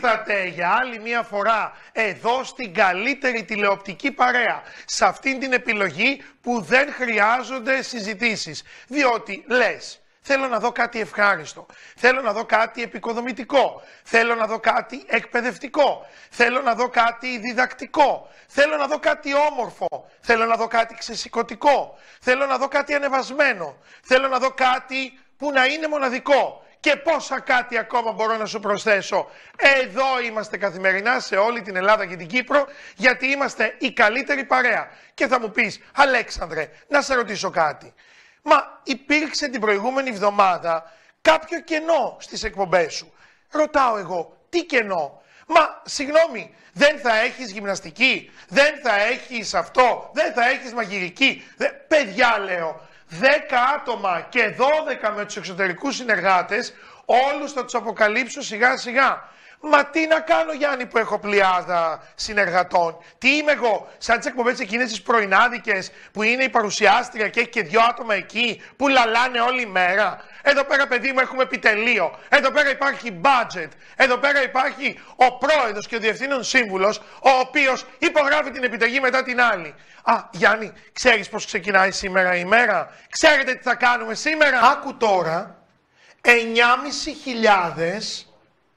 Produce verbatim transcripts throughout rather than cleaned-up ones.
Ήρθατε για άλλη μία φορά εδώ στην καλύτερη τηλεοπτική παρέα. Σε αυτήν την επιλογή που δεν χρειάζονται συζητήσεις. Διότι λες, θέλω να δω κάτι ευχάριστο, θέλω να δω κάτι επικοδομητικό, θέλω να δω κάτι εκπαιδευτικό, θέλω να δω κάτι διδακτικό, θέλω να δω κάτι όμορφο, θέλω να δω κάτι ξεσηκωτικό, θέλω να δω κάτι ανεβασμένο, θέλω να δω κάτι που να είναι μοναδικό. Και πόσα κάτι ακόμα μπορώ να σου προσθέσω. Εδώ είμαστε καθημερινά σε όλη την Ελλάδα και την Κύπρο, γιατί είμαστε η καλύτερη παρέα. Και θα μου πεις, Αλέξανδρε, να σε ρωτήσω κάτι. Μα υπήρξε την προηγούμενη εβδομάδα κάποιο κενό στις εκπομπές σου. Ρωτάω εγώ, τι κενό? Μα, συγγνώμη, δεν θα έχεις γυμναστική, δεν θα έχεις αυτό, δεν θα έχεις μαγειρική. Δε... Παιδιά, λέω. Δέκα άτομα και δώδεκα με τους εξωτερικούς συνεργάτες, όλους θα τους αποκαλύψω σιγά σιγά. Μα τι να κάνω, Γιάννη, που έχω πλειάδα συνεργατών? Τι είμαι εγώ, σαν τις εκπομπές εκείνες τις πρωινάδικες που είναι η παρουσιάστρια και έχει και δυο άτομα εκεί που λαλάνε όλη μέρα? Εδώ πέρα, παιδί μου, έχουμε επιτελείο. Εδώ πέρα υπάρχει budget. Εδώ πέρα υπάρχει ο πρόεδρος και ο διευθύνων σύμβουλος, ο οποίος υπογράφει την επιταγή μετά την άλλη. Α, Γιάννη, ξέρεις πώς ξεκινάει σήμερα η ημέρα? Ξέρετε τι θα κάνουμε σήμερα? Άκου τώρα, εννιάμισι χιλιάδες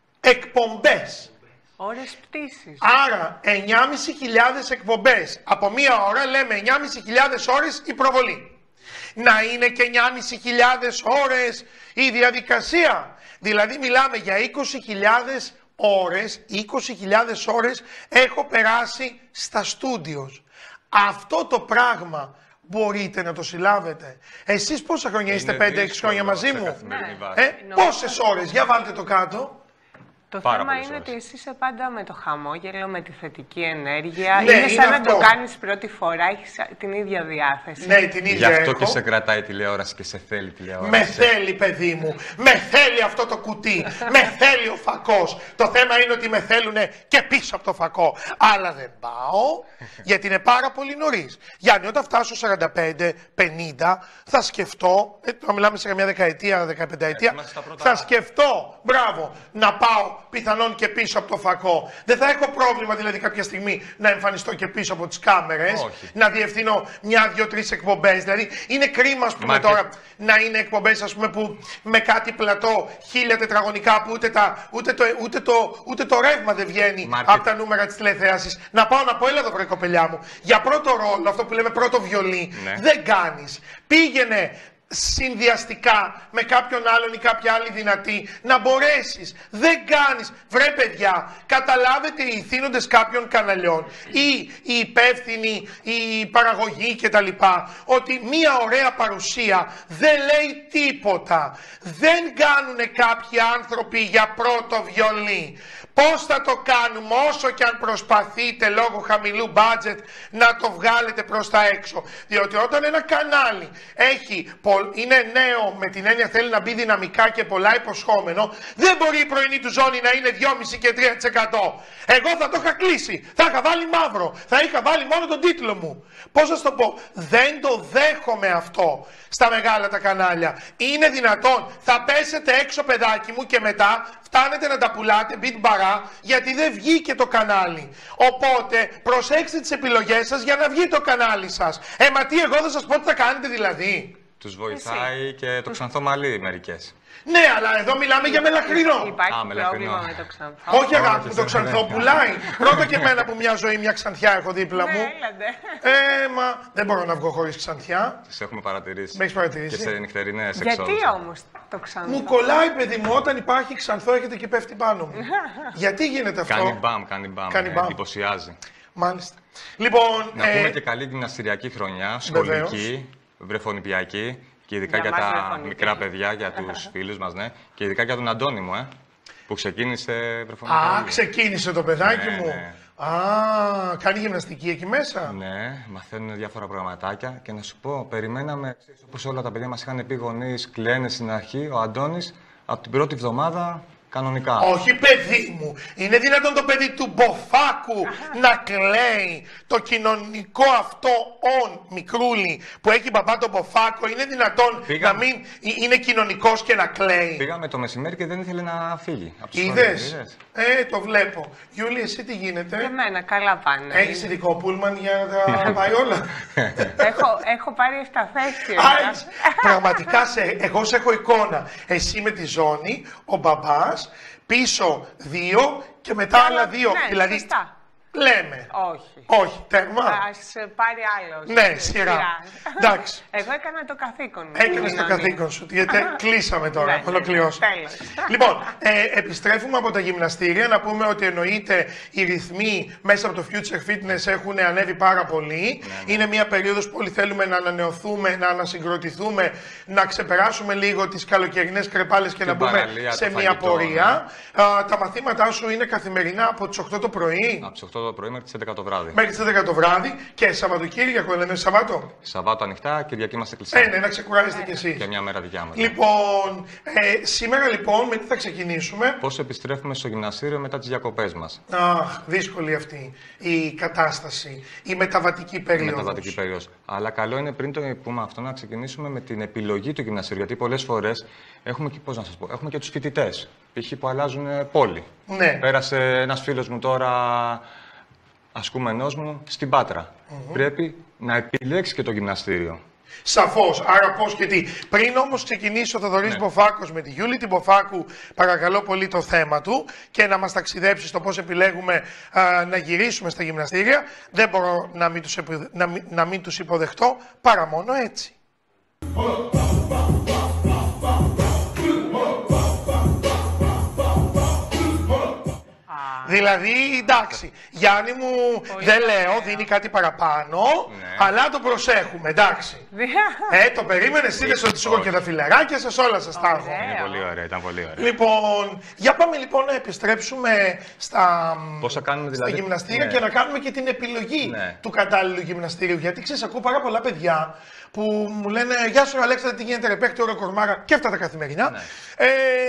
εκπομπές. Ώρες πτήσης. Άρα, εννιάμισι χιλιάδες εκπομπές. Από μία ώρα λέμε εννιάμισι χιλιάδες ώρες η προβολή. Να είναι και εννιάμισι χιλιάδες ώρες η διαδικασία. Δηλαδή μιλάμε για είκοσι χιλιάδες ώρες, είκοσι χιλιάδες ώρες έχω περάσει στα στούντιος. Αυτό το πράγμα μπορείτε να το συλλάβετε? Εσείς πόσα χρόνια είστε? πέντε έξι χρόνια μαζί μου? Ναι. Ε, πόσες ώρες? Για βάλτε το κάτω. Το Πάρα θέμα πολλές είναι ώρες. ότι εσύ είσαι πάντα με το χαμόγελο, με τη θετική ενέργεια. Ναι, είναι είναι σαν να αυτό. το κάνεις πρώτη φορά, έχεις την ίδια διάθεση. Ναι, την Γι' ίδια αυτό έχω. και σε κρατάει η τηλεόραση και σε θέλει η τηλεόραση. Με θέλει, παιδί μου. Με θέλει αυτό το κουτί. Με θέλει ο φακός. Το θέμα είναι ότι με θέλουν και πίσω από το φακό. Αλλά δεν πάω, γιατί είναι πάρα πολύ νωρίς. Γιάννη, όταν φτάσω σαράντα πέντε πενήντα, θα σκεφτώ, ε, τώρα μιλάμε σε καμιά δεκαετία, δεκαπενταετία, είμαστε στα πρώτα. θα σκεφτώ, μπράβο, να πάω πιθανόν και πίσω από το φακό. Δεν θα έχω πρόβλημα δηλαδή κάποια στιγμή να εμφανιστώ και πίσω από τις κάμερες, Όχι. να διευθύνω μια, δύο, τρεις εκπομπές. Δηλαδή είναι κρίμα, ας πούμε, Μα και- τώρα να είναι εκπομπές, ας πούμε, που με κάτι πλατό χίλια τετραγωνικά που ούτε, τα, ούτε, το, ούτε, το, ούτε το ρεύμα δεν βγαίνει Μάρκετ. από τα νούμερα της τηλεθέασης. Να πάω να πω, έλα εδώ βρε κοπελιά μου, για πρώτο ρόλο, αυτό που λέμε πρώτο βιολί, Ναι. δεν κάνεις. Πήγαινε συνδυαστικά με κάποιον άλλον ή κάποια άλλη δυνατή να μπορέσεις. Δεν κάνεις. Βρε παιδιά, καταλάβετε οι ηθήνοντες κάποιων καναλιών ή οι υπεύθυνοι, η παραγωγή κτλ. Ότι μία ωραία παρουσία δεν λέει τίποτα. Δεν κάνουνε κάποιοι άνθρωποι για πρώτο βιολί. Πώς θα το κάνουμε όσο και αν προσπαθείτε λόγω χαμηλού budget να το βγάλετε προς τα έξω? Διότι όταν ένα κανάλι έχει, είναι νέο με την έννοια θέλει να μπει δυναμικά και πολλά υποσχόμενο, δεν μπορεί η πρωινή του ζώνη να είναι δυόμισι και τρία τοις εκατό. Εγώ θα το είχα κλείσει, θα είχα βάλει μαύρο, θα είχα βάλει μόνο τον τίτλο μου. Πώς θα σου το πω? Δεν το δέχομαι αυτό στα μεγάλα τα κανάλια. Είναι δυνατόν? Θα πέσετε έξω, παιδάκι μου, και μετά φτάνετε να τα πουλάτε μπιτ μπαρά, γιατί δεν βγήκε το κανάλι. Οπότε προσέξτε τις επιλογές σας για να βγει το κανάλι σας. Ε, μα τι, εγώ θα σας πω τι θα κάνετε δηλαδή? Τους βοηθάει και το ξανθό μαλλί μερικές. Ναι, αλλά εδώ μιλάμε για μελαχρινό. Υπάρχει Α, μελαχρινό. πρόβλημα με το ξανθό. Όχι, αγάπη μου, το Όχι, ξανθό δεν πουλάει. Πρώτα και εμένα που μια ζωή, μια ξανθιά έχω δίπλα Ναι, μου. έλατε. Ε, μα δεν μπορώ να βγω χωρίς ξανθιά. Τις έχουμε παρατηρήσει. Με έχεις παρατηρήσει? Και σε νυχτερινές Γιατί εξόδους. όμως το ξανθό? Μου κολλάει, παιδί μου, όταν υπάρχει ξανθό, έχετε και πέφτει πάνω μου. Γιατί γίνεται αυτό? Κάνει μπαμ, κάνει μπαμ. Κάνει ε, μπαμ. Εντυπωσιάζει. Μάλιστα. Λοιπόν, Να ε, πούμε και καλή γυμναστηριακή χρονιά, βεβαίως. σχολική, βρεφονιπιακή και ειδικά Για για, μας τα βρεφονιπιακή. μικρά παιδιά, για τους φίλους μας, ναι. Και ειδικά για τον Αντώνη μου, ε, που ξεκίνησε βρεφονιπιακή. α, ξεκίνησε το παιδάκι Ναι, μου. ναι. Α, κάνει γυμναστική εκεί μέσα. Ναι, μαθαίνουν διάφορα πραγματάκια και να σου πω, περιμέναμε, ξέρεις, όπως όλα τα παιδιά μας είχαν πει γονείς, κλαίνε στην αρχή, ο Αντώνης από την πρώτη εβδομάδα κανονικά. Όχι, παιδί μου. Είναι δυνατόν το παιδί του Μποφάκου να κλαίει? Το κοινωνικό αυτό ον μικρούλι που έχει μπαμπά τον Μποφάκο, είναι δυνατόν Πήγα... να μην είναι κοινωνικός και να κλαίει? Πήγαμε το μεσημέρι και δεν ήθελε να φύγει. Είδες? Ε, το βλέπω. Γιούλη, εσύ τι γίνεται? Για μένα, καλά πάνε. Έχεις ειδικό πούλμαν για να τα πάει όλα? έχω, έχω πάρει εφταθέσιο. Πραγματικά, σε, εγώ σε έχω εικόνα. Εσύ με τη ζώνη, ο μπαμπάς, πίσω δύο και μετά άλλα δύο. Ναι, δηλαδή, σωστά. Λέμε. Όχι. Όχι, τέρμα. Ας πάρει άλλος. Ναι, σειρά. Εντάξει. Εγώ έκανα το καθήκον μου. Έκανες το καθήκον σου, γιατί κλείσαμε τώρα, Ναι, ολοκληρώσαμε. τέλος. Λοιπόν, ε, επιστρέφουμε από τα γυμναστήρια, να πούμε ότι εννοείται οι ρυθμοί μέσα από το Future Fitness έχουν ανέβει πάρα πολύ. Ναι, ναι. Είναι μια περίοδος που όλοι θέλουμε να ανανεωθούμε, να ανασυγκροτηθούμε, να ξεπεράσουμε λίγο τις καλοκαιρινές κρεπάλες και, και να μπούμε σε μια φαγητό, πορεία. Ναι. Α, τα μαθήματά σου είναι καθημερινά από τις οκτώ το πρωί. Από τις οκτώ το πρωί μέχρι τις έντεκα το βράδυ. Μέχρι τις έντεκα το βράδυ και Σαββατοκύριακο, λέμε Σαββάτο. Σαββάτο ανοιχτά, Κυριακή είμαστε κλειστά. Ε, ναι, να ξεκουράζεστε κι εσείς. Και μια μέρα δικιά μας. Λοιπόν, ε, σήμερα λοιπόν με τι θα ξεκινήσουμε? Πώς επιστρέφουμε στο γυμναστήριο μετά τις διακοπές μας. Αχ, δύσκολη αυτή η κατάσταση, η μεταβατική περίοδος. Μεταβατική περίοδος. Αλλά καλό είναι πριν το πούμε αυτό να ξεκινήσουμε με την επιλογή του γυμναστήριου. Γιατί πολλές φορές έχουμε και, πώς να σας πω, έχουμε και τους φοιτητές. Π.χ. που αλλάζουν πόλη. Ναι. Πέρασε ένας φίλος μου τώρα, ασκούμενός μου, στην Πάτρα. Mm-hmm. Πρέπει να επιλέξει και το γυμναστήριο. Σαφώς. Άρα πώς και τι. Πριν όμως ξεκινήσει ο Θοδωρής ναι. Μποφάκος με τη Γιούλη την Μποφάκου, παρακαλώ πολύ το θέμα του και να μας ταξιδέψει στο πώς επιλέγουμε α, να γυρίσουμε στα γυμναστήρια, δεν μπορώ να μην τους, επι... να μην... να μην τους υποδεχτώ παρά μόνο έτσι. Δηλαδή, εντάξει, Γιάννη μου, πολύ δεν ωραία. Λέω, δίνει κάτι παραπάνω, ναι. Αλλά το προσέχουμε, εντάξει. ε, το περίμενες, είδες ότι σου έχω και τα φιλεράκια σας, όλα σας τα έχω. Είναι πολύ ωραία, ήταν πολύ ωραία. Λοιπόν, για πάμε λοιπόν να επιστρέψουμε στα, κάνουμε, δηλαδή, στα γυμναστήρια ναι. Και να κάνουμε και την επιλογή ναι. Του κατάλληλου γυμναστήριου. Γιατί ξέρεις, ακούω πάρα πολλά παιδιά που μου λένε «Γεια σου Αλέξανδρε, τι γίνεται ρε, παίχτε ώρα κορμάρα» και αυτά τα καθημερινά. Ναι. Ε,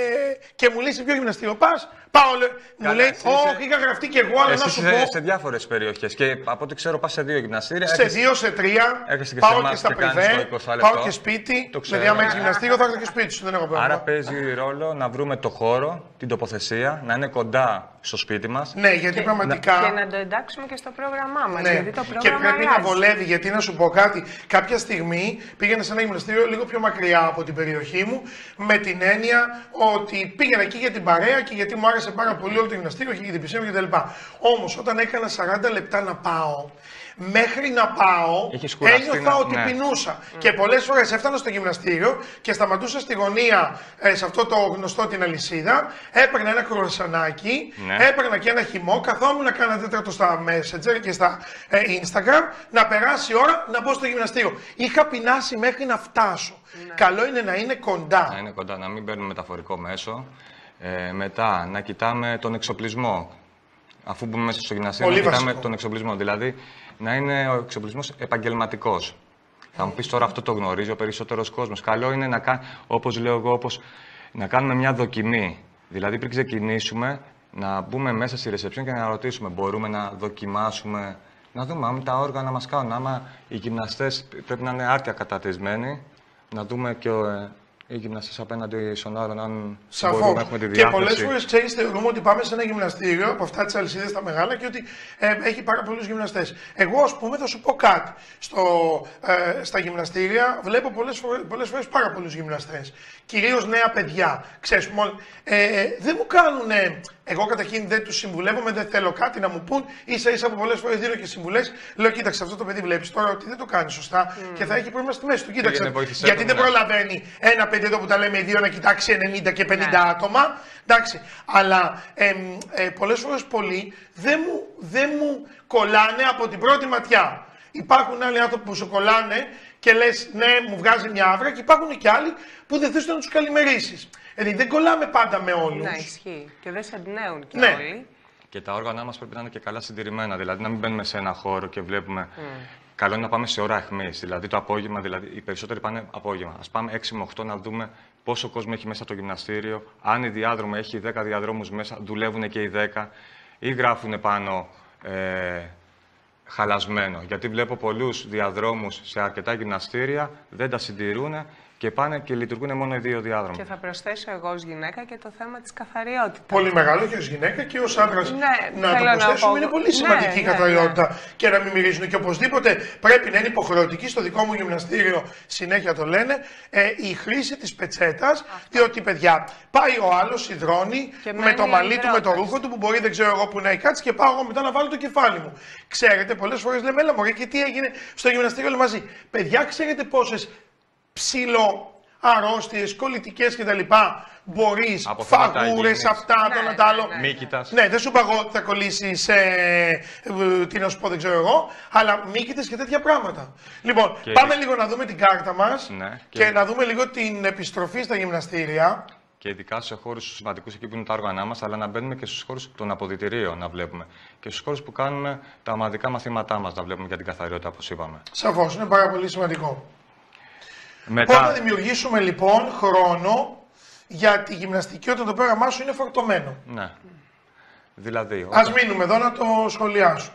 και μου λέει «Σε ποιο γυμναστήριο πας?» Πάω, λέ, μου λέει «Όχι, είχα γραφτεί κι εγώ, αλλά να σου σε, πω». Σε διάφορες περιοχές και από ό,τι ξέρω πας σε δύο γυμναστήρια. Σε έχεις, δύο, σε τρία, και πάω και στα πριβέ, πάω και σπίτι. Δηλαδή άμα έχεις γυμναστήριο θα έρθω και σπίτι σου, δεν έχω πρόβλημα. Άρα παίζει ρόλο να βρούμε το χώρο, την τοποθεσία, να είναι κοντά στο σπίτι μας. Ναι, γιατί και, πραγματικά. Και να το εντάξουμε και στο πρόγραμμά μας. Ναι. Γιατί το πρόγραμμα και πρέπει αλλάζει. Να βολεύει, γιατί να σου πω κάτι. Κάποια στιγμή πήγαινα σε ένα γυμναστήριο λίγο πιο μακριά από την περιοχή μου, με την έννοια ότι πήγαινα εκεί για την παρέα και γιατί μου άρεσε πάρα πολύ όλο το γυμναστήριο και για την πισίνα κτλ. Όμως όταν έκανα σαράντα λεπτά να πάω, μέχρι να πάω, ένιωθα να... ότι ναι. πεινούσα. Mm. Και πολλές φορές έφτανα στο γυμναστήριο και σταματούσα στη γωνία, ε, σε αυτό το γνωστό την αλυσίδα, έπαιρνα ένα κρουασανάκι, ναι. Έπαιρνα και ένα χυμό, καθόμουν να κάνω τέταρτο στα Messenger και στα ε, Instagram, να περάσει η ώρα να μπω στο γυμναστήριο. Είχα πεινάσει μέχρι να φτάσω. Ναι. Καλό είναι να είναι κοντά. Να είναι κοντά, να μην παίρνουμε μεταφορικό μέσο. Ε, μετά, να κοιτάμε τον εξοπλισμό. Αφού μπούμε μέσα στο γυμναστήριο, να κοιτάμε βασικό. Τον εξοπλισμό. Δηλαδή, να είναι ο εξοπλισμός επαγγελματικός. Mm. Θα μου πεις τώρα αυτό το γνωρίζει ο περισσότερος κόσμος. Καλό είναι να κάνουμε, όπως λέω εγώ, όπως, να κάνουμε μια δοκιμή. Δηλαδή, πριν ξεκινήσουμε, να μπούμε μέσα στη reception και να ρωτήσουμε, μπορούμε να δοκιμάσουμε, να δούμε αν τα όργανα μας κάνουν. Άμα οι γυμναστές πρέπει να είναι άρτια κατατεσμένοι, να δούμε και ο, οι γυμναστές απέναντι στον άλλον, αν μπορούμε να έχουμε τη διάθεση. Και πολλές φορές ξέρεις, θεωρούμε ότι πάμε σε ένα γυμναστήριο από αυτά τις αλυσίδες τα μεγάλα και ότι ε, έχει πάρα πολλούς γυμναστές. Εγώ, ας πούμε, θα σου πω κάτι. Στο, ε, στα γυμναστήρια βλέπω πολλές φορές, πολλές φορές πάρα πολλούς γυμναστές. Κυρίως νέα παιδιά. Ξέρεις, μόνο, ε, δεν μου κάνουνε. Εγώ καταρχήν δεν τους συμβουλεύομαι, δεν θέλω κάτι να μου πούν. Ίσα ίσα που πολλές φορές δίνω και συμβουλές. Λέω: κοίταξε, αυτό το παιδί βλέπεις τώρα ότι δεν το κάνει σωστά mm. και θα έχει πρόβλημα στη μέση του. Κοίταξε. Γιατί δεν προλαβαίνει ένα παιδί εδώ που τα λέμε οι δύο να κοιτάξει ενενήντα και πενήντα yeah. άτομα. Εντάξει. Αλλά ε, ε, πολλές φορές πολλοί δεν μου, δεν μου κολλάνε από την πρώτη ματιά. Υπάρχουν άλλοι άνθρωποι που σου κολλάνε και λες ναι, μου βγάζει μια άβρα, και υπάρχουν και άλλοι που δεν θες να τους καλημερίσεις. Δηλαδή δεν κολλάμε πάντα με όλους. Ναι, ισχύει. Και δεν σε εμπνέουν και ναι. όλοι. Και τα όργανα μας πρέπει να είναι και καλά συντηρημένα. Δηλαδή να μην μπαίνουμε σε ένα χώρο και βλέπουμε. Mm. Καλό είναι να πάμε σε ώρα αιχμής. Δηλαδή το απόγευμα, δηλαδή οι περισσότεροι πάνε απόγευμα. Ας πάμε έξι με οκτώ να δούμε πόσο κόσμο έχει μέσα το γυμναστήριο, αν η διάδρομο έχει δέκα διαδρόμους μέσα, δουλεύουν και οι δέκα ή γράφουν πάνω ε, χαλασμένο. Γιατί βλέπω πολλούς διαδρόμους σε αρκετά γυμναστήρια, δεν τα συντηρούν και πάνε και λειτουργούν μόνο οι δύο διάδρομοι. Και θα προσθέσω εγώ ως γυναίκα και το θέμα της καθαριότητας. Πολύ μεγάλο και ως γυναίκα και ως άντρας. Ναι, να το προσθέσουμε, είναι πολύ σημαντική η ναι, καθαριότητα ναι. και να μην μυρίζουν. Και οπωσδήποτε πρέπει να είναι υποχρεωτική στο δικό μου γυμναστήριο, συνέχεια το λένε, ε, η χρήση της πετσέτας. Διότι, παιδιά, πάει ο άλλος, υδρώνει με το μαλλί του, με το ρούχο του, που μπορεί δεν ξέρω εγώ που να έχει κάτσει και πάω εγώ μετά να βάλω το κεφάλι μου. Ξέρετε, πολλές φορές λέμε, έλα μωρέ, και τι έγινε στο γυμναστήριο όλοι μαζί. Παιδιά, ξέρετε πόσες ψήλο, αρρώστιες, κολλητικές κτλ. Μπορείς, φαγούρες, αυτά, το ένα, το άλλο. Μύκητας. Ναι, δεν σου είπα εγώ ότι θα κολλήσεις, ε, ε, τι να σου πω, δεν ξέρω εγώ, αλλά μύκητες και τέτοια πράγματα. Λοιπόν, και πάμε και... λίγο να δούμε την κάρτα μας ναι, και... και να δούμε λίγο την επιστροφή στα γυμναστήρια. Και ειδικά σε χώρους σημαντικούς εκεί που είναι τα όργανά μας, αλλά να μπαίνουμε και στους χώρους των αποδυτηρίων να βλέπουμε. Και στους χώρους που κάνουμε τα ομαδικά μαθήματά μας να βλέπουμε για την καθαριότητα, όπως είπαμε. Σαφώς, είναι πάρα πολύ σημαντικό. Μετά... Πώς θα δημιουργήσουμε λοιπόν χρόνο για τη γυμναστική όταν το πρόγραμμά σου είναι φορτωμένο. Ναι. Δηλαδή... Ας όταν... μείνουμε εδώ να το σχολιάσουμε.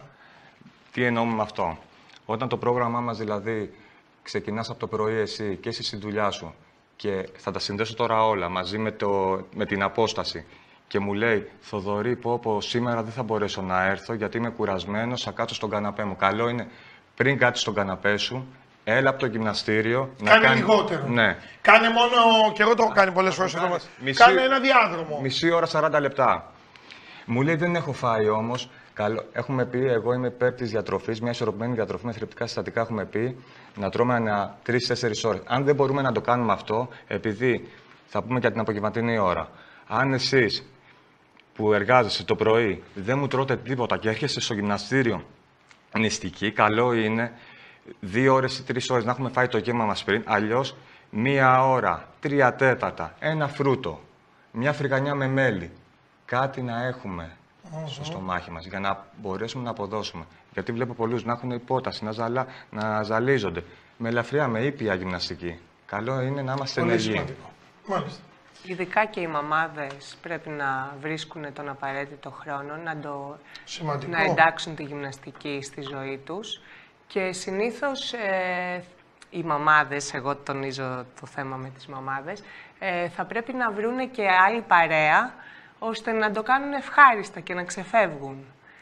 Τι εννοούμε με αυτό. Όταν το πρόγραμμά μας δηλαδή ξεκινάς από το πρωί εσύ και εσύ στη δουλειά σου και θα τα συνδέσω τώρα όλα μαζί με, το, με την απόσταση και μου λέει «Θοδωρή, πω, πω, σήμερα δεν θα μπορέσω να έρθω γιατί είμαι κουρασμένος, θα κάτσω στον καναπέ μου». Καλό είναι πριν κάτσεις στον καναπέ σου, έλα από το γυμναστήριο. Κάνε να κάνει... λιγότερο. Ναι. Κάνε μόνο, και εγώ το έχω κάνει πολλές φορές εδώ. Μισή... Κάνε ένα διάδρομο. Μισή ώρα, σαράντα λεπτά. Μου λέει δεν έχω φάει όμως. Καλό... Έχουμε πει, εγώ είμαι υπέρ της διατροφής, μια ισορροπημένη διατροφή με θρεπτικά συστατικά. Έχουμε πει να τρώμε ανά τρεις τέσσερις ώρες. Αν δεν μπορούμε να το κάνουμε αυτό, επειδή θα πούμε για την απογευματινή ώρα, αν εσείς που εργάζεσαι το πρωί δεν μου τρώτε τίποτα και έρχεσαι στο γυμναστήριο νηστική, καλό είναι δύο ώρες ή τρεις ώρες να έχουμε φάει το γεύμα μας πριν. Αλλιώς μία ώρα, τρία τέταρτα, ένα φρούτο, μια φρικανιά με μέλι. Κάτι να έχουμε mm-hmm. στο στομάχι μας για να μπορέσουμε να αποδώσουμε. Γιατί βλέπω πολλούς να έχουν υπόταση, να, ζαλά, να ζαλίζονται. Με ελαφριά, με ήπια γυμναστική. Καλό είναι να είμαστε ενεργοί. Μάλιστα. Ειδικά και οι μαμάδες πρέπει να βρίσκουν τον απαραίτητο χρόνο να, το, να εντάξουν τη γυμναστική στη ζωή τους. Και συνήθως ε, οι μαμάδες, εγώ τονίζω το θέμα με τις μαμάδες, ε, θα πρέπει να βρούνε και άλλη παρέα, ώστε να το κάνουν ευχάριστα και να ξεφεύγουν.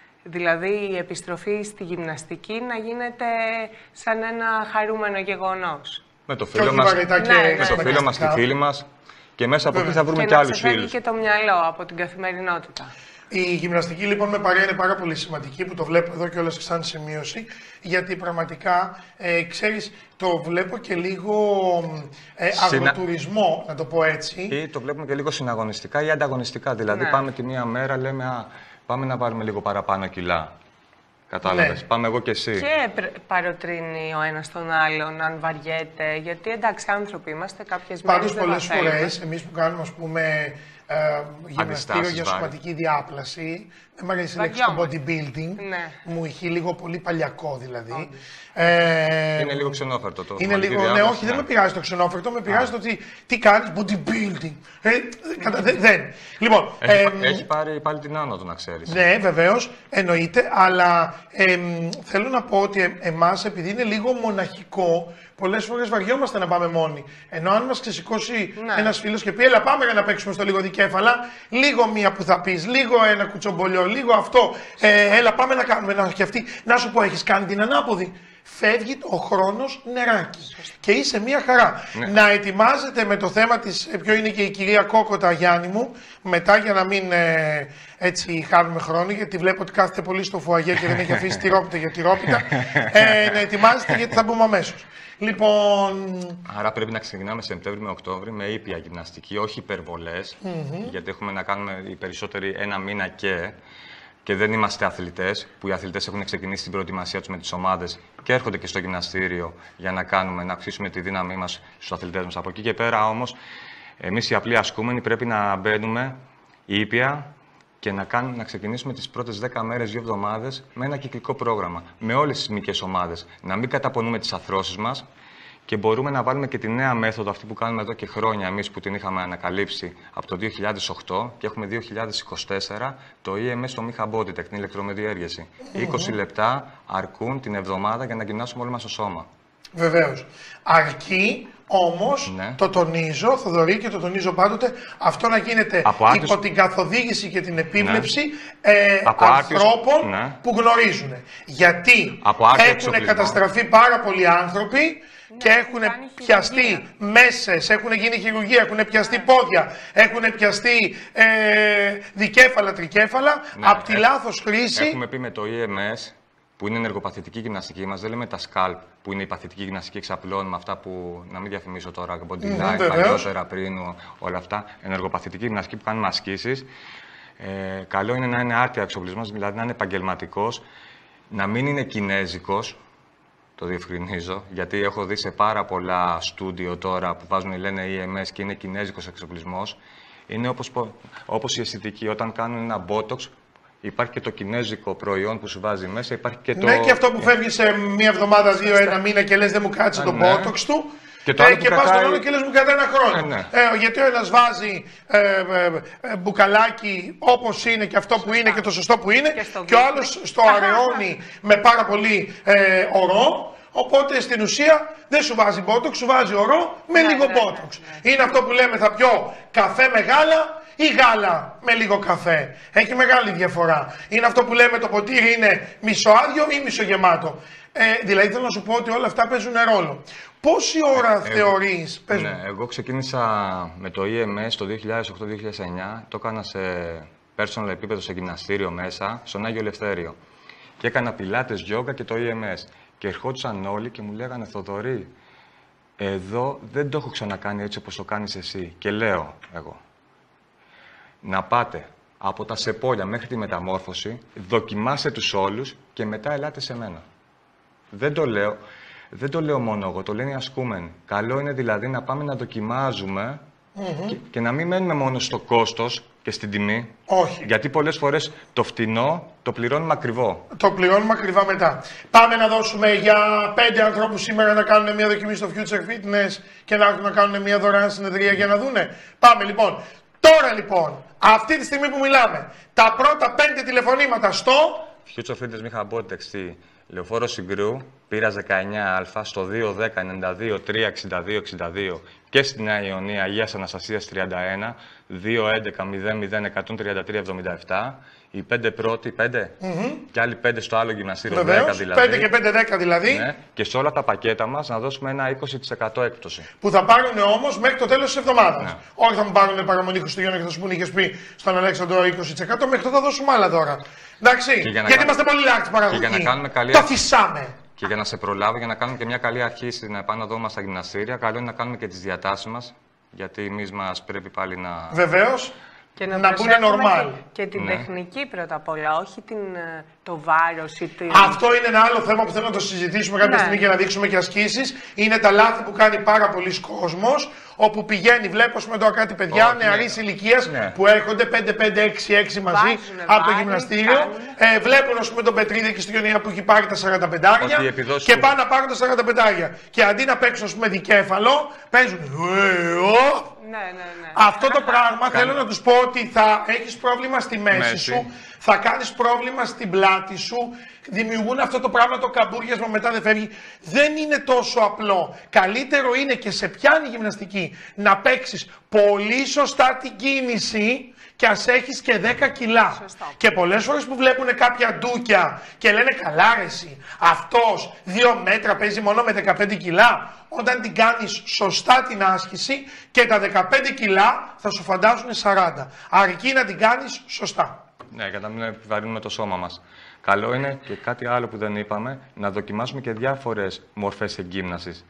Δηλαδή η επιστροφή στη γυμναστική να γίνεται σαν ένα χαρούμενο γεγονός. Με το φίλο μας, και... ναι, ναι, με το φίλο μας και φίλοι μας και μέσα από εκεί θα βρούμε και, και άλλους φίλους. Και να ξεφεύγει και το μυαλό από την καθημερινότητα. Η γυμναστική λοιπόν με παρέα είναι πάρα πολύ σημαντική, που το βλέπω εδώ και όλες σαν σημείωση, γιατί πραγματικά, ε, ξέρεις, το βλέπω και λίγο ε, Συνα... αγροτουρισμό, να το πω έτσι. Ή το βλέπουμε και λίγο συναγωνιστικά ή ανταγωνιστικά, δηλαδή ναι. πάμε τη μία μέρα, λέμε, α, πάμε να βάλουμε λίγο παραπάνω κιλά. Κατάλαβες, ναι. πάμε εγώ και εσύ. Και παροτρύνει ο ένας τον άλλον, αν βαριέται, γιατί εντάξει άνθρωποι είμαστε, κάποιες μέρες Πάντως πολλές φορές, εμείς που κάνουμε, ας πούμε, Ε, γυμναστήριο για σωματική διάπλαση. Δεν μ' αρέσει η λέξη το bodybuilding. Ναι. Μου είχε λίγο πολύ παλιακό δηλαδή. Ε, είναι λίγο ξενόφερτο το. Είναι λίγο, ναι, όχι, ναι. δεν με πειράζει το ξενόφερτο, με πειράζει το ότι τι κάνεις bodybuilding. Ε, κατα, δε, δεν. Λοιπόν, έχει, ε, έχει πάρει πάλι την άνοδο, να ξέρεις. Ναι, βεβαίως, εννοείται, αλλά ε, θέλω να πω ότι εμάς, επειδή είναι λίγο μοναχικό, πολλές φορές βαριόμαστε να πάμε μόνοι. Ενώ αν μας ξεσηκώσει ναι. ένας φίλος και πει, έλα πάμε για να παίξουμε στο λίγο δικέφαλα, λίγο μία που θα πεις, λίγο ένα κουτσομπολιό, λίγο αυτό, ε, έλα πάμε να κάνουμε ένα και αυτή. Να σου πω, έχεις κάνει την ανάποδη. Φεύγει ο χρόνος νεράκι. Και είσαι μία χαρά. Ναι. Να ετοιμάζετε με το θέμα της, ποιο είναι και η κυρία Κόκοτα Γιάννη μου, μετά για να μην ε, έτσι χάνουμε χρόνο, γιατί βλέπω ότι κάθεται πολύ στο φουαγέ και δεν έχει αφήσει τυρόπιτα για τυρόπιτα. Ε, να ετοιμάζετε γιατί θα μπούμε αμέσως. Λοιπόν... Άρα πρέπει να ξεκινάμε Σεπτέμβρη με Οκτώβρη με ήπια γυμναστική, όχι υπερβολές, mm-hmm. γιατί έχουμε να κάνουμε οι περισσότεροι ένα μήνα και... και δεν είμαστε αθλητές, που οι αθλητές έχουν ξεκινήσει την προετοιμασία τους με τις ομάδες και έρχονται και στο γυμναστήριο για να κάνουμε, να αυξήσουμε τη δύναμή μας στους αθλητές μας. Από εκεί και πέρα όμως, εμείς οι απλοί ασκούμενοι πρέπει να μπαίνουμε ήπια και να, κάνουμε, να ξεκινήσουμε τις πρώτες δέκα μέρες, δύο εβδομάδες με ένα κυκλικό πρόγραμμα, με όλες τις μικρές ομάδες. Να μην καταπονούμε τις αρθρώσεις μας Και μπορούμε να βάλουμε και τη νέα μέθοδο, αυτή που κάνουμε εδώ και χρόνια εμείς που την είχαμε ανακαλύψει από το δύο χιλιάδες οκτώ και έχουμε δύο χιλιάδες είκοσι τέσσερα, το ι εμ ες, το Miha Body Tech, την ηλεκτρομεδιέργεση. Mm-hmm. είκοσι λεπτά αρκούν την εβδομάδα για να γυμνάσουμε όλο μας το σώμα. Βεβαίως. Αρκεί όμως, ναι. το τονίζω, Θοδωρή, και το τονίζω πάντοτε, αυτό να γίνεται από υπό άτις... την καθοδήγηση και την επίβλεψη ναι. ε, ανθρώπων άτις... ναι. που γνωρίζουν. Γιατί έχουν καταστραφεί πάρα πολλοί άνθρωποι ναι, και έχουν πιαστεί μέσες, έχουν γίνει χειρουργία, έχουν πιαστεί ναι. πόδια, έχουν πιαστεί ε, δικέφαλα, τρικέφαλα, ναι. από τη Έχ... λάθος χρήση. Έχουμε πει με το ι εμ ες, που είναι ενεργοπαθητική γυμναστική μας, δεν λέμε τα σκάλπ, που είναι η παθητική γυμναστική εξαπλών, με αυτά που, να μην διαφημίσω τώρα, body line, mm, παλιότερα πριν, όλα αυτά, ενεργοπαθητική γυμναστική που κάνουμε ασκήσεις. Ε, καλό είναι να είναι άρτια εξοπλισμός, δηλαδή να είναι επαγγελματικός, να μην είναι κινέζικος, το διευκρινίζω, γιατί έχω δει σε πάρα πολλά στούντιο τώρα που βάζουν, λένε ι εμ ες και είναι κινέζικος εξοπλισμός. Είναι όπως, όπως η αισθητική, όταν κάνουν ένα botox, υπάρχει και το κινέζικο προϊόν που σου βάζει μέσα, υπάρχει και το... Ναι, και αυτό που φεύγει σε μία εβδομάδα, δύο, ένα μήνα και λες δεν μου κάτσε το ναι. botox του. Και, το ε, άλλο και πας κρατάει... στον άλλο και λες μου κρατάει ένα χρόνο. Ναι, ναι. Ε, γιατί ο ένας βάζει ε, ε, ε, μπουκαλάκι όπως είναι και αυτό που είναι και το σωστό που είναι και, και ο άλλος στο αραιώνει με πάρα πολύ ε, ορό. Οπότε στην ουσία δεν σου βάζει botox, σου βάζει ορό με ναι, λίγο ναι, botox. Ναι, ναι. Είναι αυτό που λέμε θα πιω καφέ με γάλα ή γάλα με λίγο καφέ. Έχει μεγάλη διαφορά. Είναι αυτό που λέμε το ποτήρι είναι μισοάδιο ή μισογεμάτο. Ε, δηλαδή θέλω να σου πω ότι όλα αυτά παίζουν ρόλο. Πόση ώρα ε, θεωρείς, πες ναι, μου. Εγώ ξεκίνησα με το ι εμ ες το δύο χιλιάδες οκτώ δύο χιλιάδες εννιά, το έκανα σε personal επίπεδο σε γυμναστήριο μέσα, στον Άγιο Ελευθέριο. Και έκανα πιλάτες, γιόγκα και το ι εμ ες. Και ερχόντουσαν όλοι και μου λέγανε, Θοδωρή, εδώ δεν το έχω ξανακάνει έτσι όπως το κάνεις εσύ. Και λέω εγώ, να πάτε από τα σεπόλια μέχρι τη μεταμόρφωση, δοκιμάστε τους όλους και μετά ελάτε σε μένα. Δεν το λέω, δεν το λέω μόνο εγώ, το λένε οι ασκούμενοι. Καλό είναι δηλαδή να πάμε να δοκιμάζουμε mm-hmm. και, και να μην μένουμε μόνο στο κόστος και στην τιμή. Όχι. Γιατί πολλές φορές το φτηνό το πληρώνουμε ακριβό. Το πληρώνουμε ακριβά μετά. Πάμε να δώσουμε για πέντε ανθρώπους σήμερα να κάνουν μια δοκιμή στο Future Fitness και να έρθουν να κάνουν μια δωρεάν συνεδρία για να δούνε. Πάμε λοιπόν. Τώρα λοιπόν, αυτή τη στιγμή που μιλάμε, τα πρώτα πέντε τηλεφωνήματα στο... Future Fitness Miha Body Tech, Λεωφόρο Συγκρού, Πύρας δεκαεννιά Α, στο δύο δέκα ενενήντα δύο τρία εξήντα δύο εξήντα δύο και στην Νέα Ιωνία, Αγίας Αναστασίας τριάντα ένα, δύο έντεκα μηδέν μηδέν εκατόν τριάντα τρία εβδομήντα επτά. Οι πέντε πρώτοι, πέντε, mm-hmm. και άλλοι πέντε στο άλλο γυμναστήριο, δέκα δηλαδή. πέντε και πέντε, δέκα δηλαδή. Ναι, και σε όλα τα πακέτα μας να δώσουμε ένα είκοσι τοις εκατό έκπτωση. Που θα πάρουν όμως μέχρι το τέλος της εβδομάδας. Ναι. Όχι θα μου πάρουν παραμονή Χριστουγέννα και θα σου πούνε, είχες πει στον Αλέξανδρο είκοσι τοις εκατό, μέχρι τότε θα δώσουμε άλλα τώρα. Εντάξει, για γιατί κάνουμε... είμαστε πολύ λάθος παραγωγή. Για να κάνουμε καλή... Το φυσάμε. Και για να σε προλάβω, για να κάνουμε και μια καλή αρχή στην επάνω μας στα γυμναστήρια, καλό είναι να κάνουμε και τις διατάσεις μας, γιατί εμείς μας πρέπει πάλι να... Βεβαίως. Και να, να πούνε normal. Και, και την ναι. τεχνική πρώτα απ' όλα, όχι την, το βάρος ή την... Αυτό είναι ένα άλλο θέμα που θέλω να το συζητήσουμε κάποια ναι. στιγμή και να δείξουμε και ασκήσεις. Είναι τα λάθη που κάνει πάρα πολλοί κόσμος, όπου πηγαίνει, βλέπω με τώρα κάτι παιδιά oh, νεαρής ναι. ηλικίας ναι. που έρχονται πέντε πέντε έξι έξι μαζί βάζουνε, από το βάρη, γυμναστήριο. Ε, βλέπουν ας πούμε τον Πετρίδη και στη Γεωνία που έχει πάρει τα σαράντα πέντε και πάνε να πάρουν τα σαράντα πέντε. Και αντί να παίξουν ας πούμε δικέφαλο, παίζουν. Ναι, ναι, ναι. Αυτό το πράγμα θέλω να τους πω ότι θα έχεις πρόβλημα στη μέση, μέση σου, θα κάνεις πρόβλημα στην πλάτη σου, δημιουργούν αυτό το πράγμα το καμπούριασμα μετά δεν φεύγει. Δεν είναι τόσο απλό. Καλύτερο είναι και σε πιάνει γυμναστική να παίξεις πολύ σωστά την κίνηση και ας έχεις και δέκα κιλά. Σωστά. Και πολλές φορές που βλέπουν κάποια ντούκια και λένε καλά ρε εσύ, αυτός δύο μέτρα παίζει μόνο με δεκαπέντε κιλά. Όταν την κάνεις σωστά την άσκηση και τα δεκαπέντε κιλά θα σου φαντάζουν σαράντα. Αρκεί να την κάνεις σωστά. Ναι, για να μην επιβαρύνουμε το σώμα μας. Καλό είναι και κάτι άλλο που δεν είπαμε, να δοκιμάσουμε και διάφορες μορφές εγκύμνασης.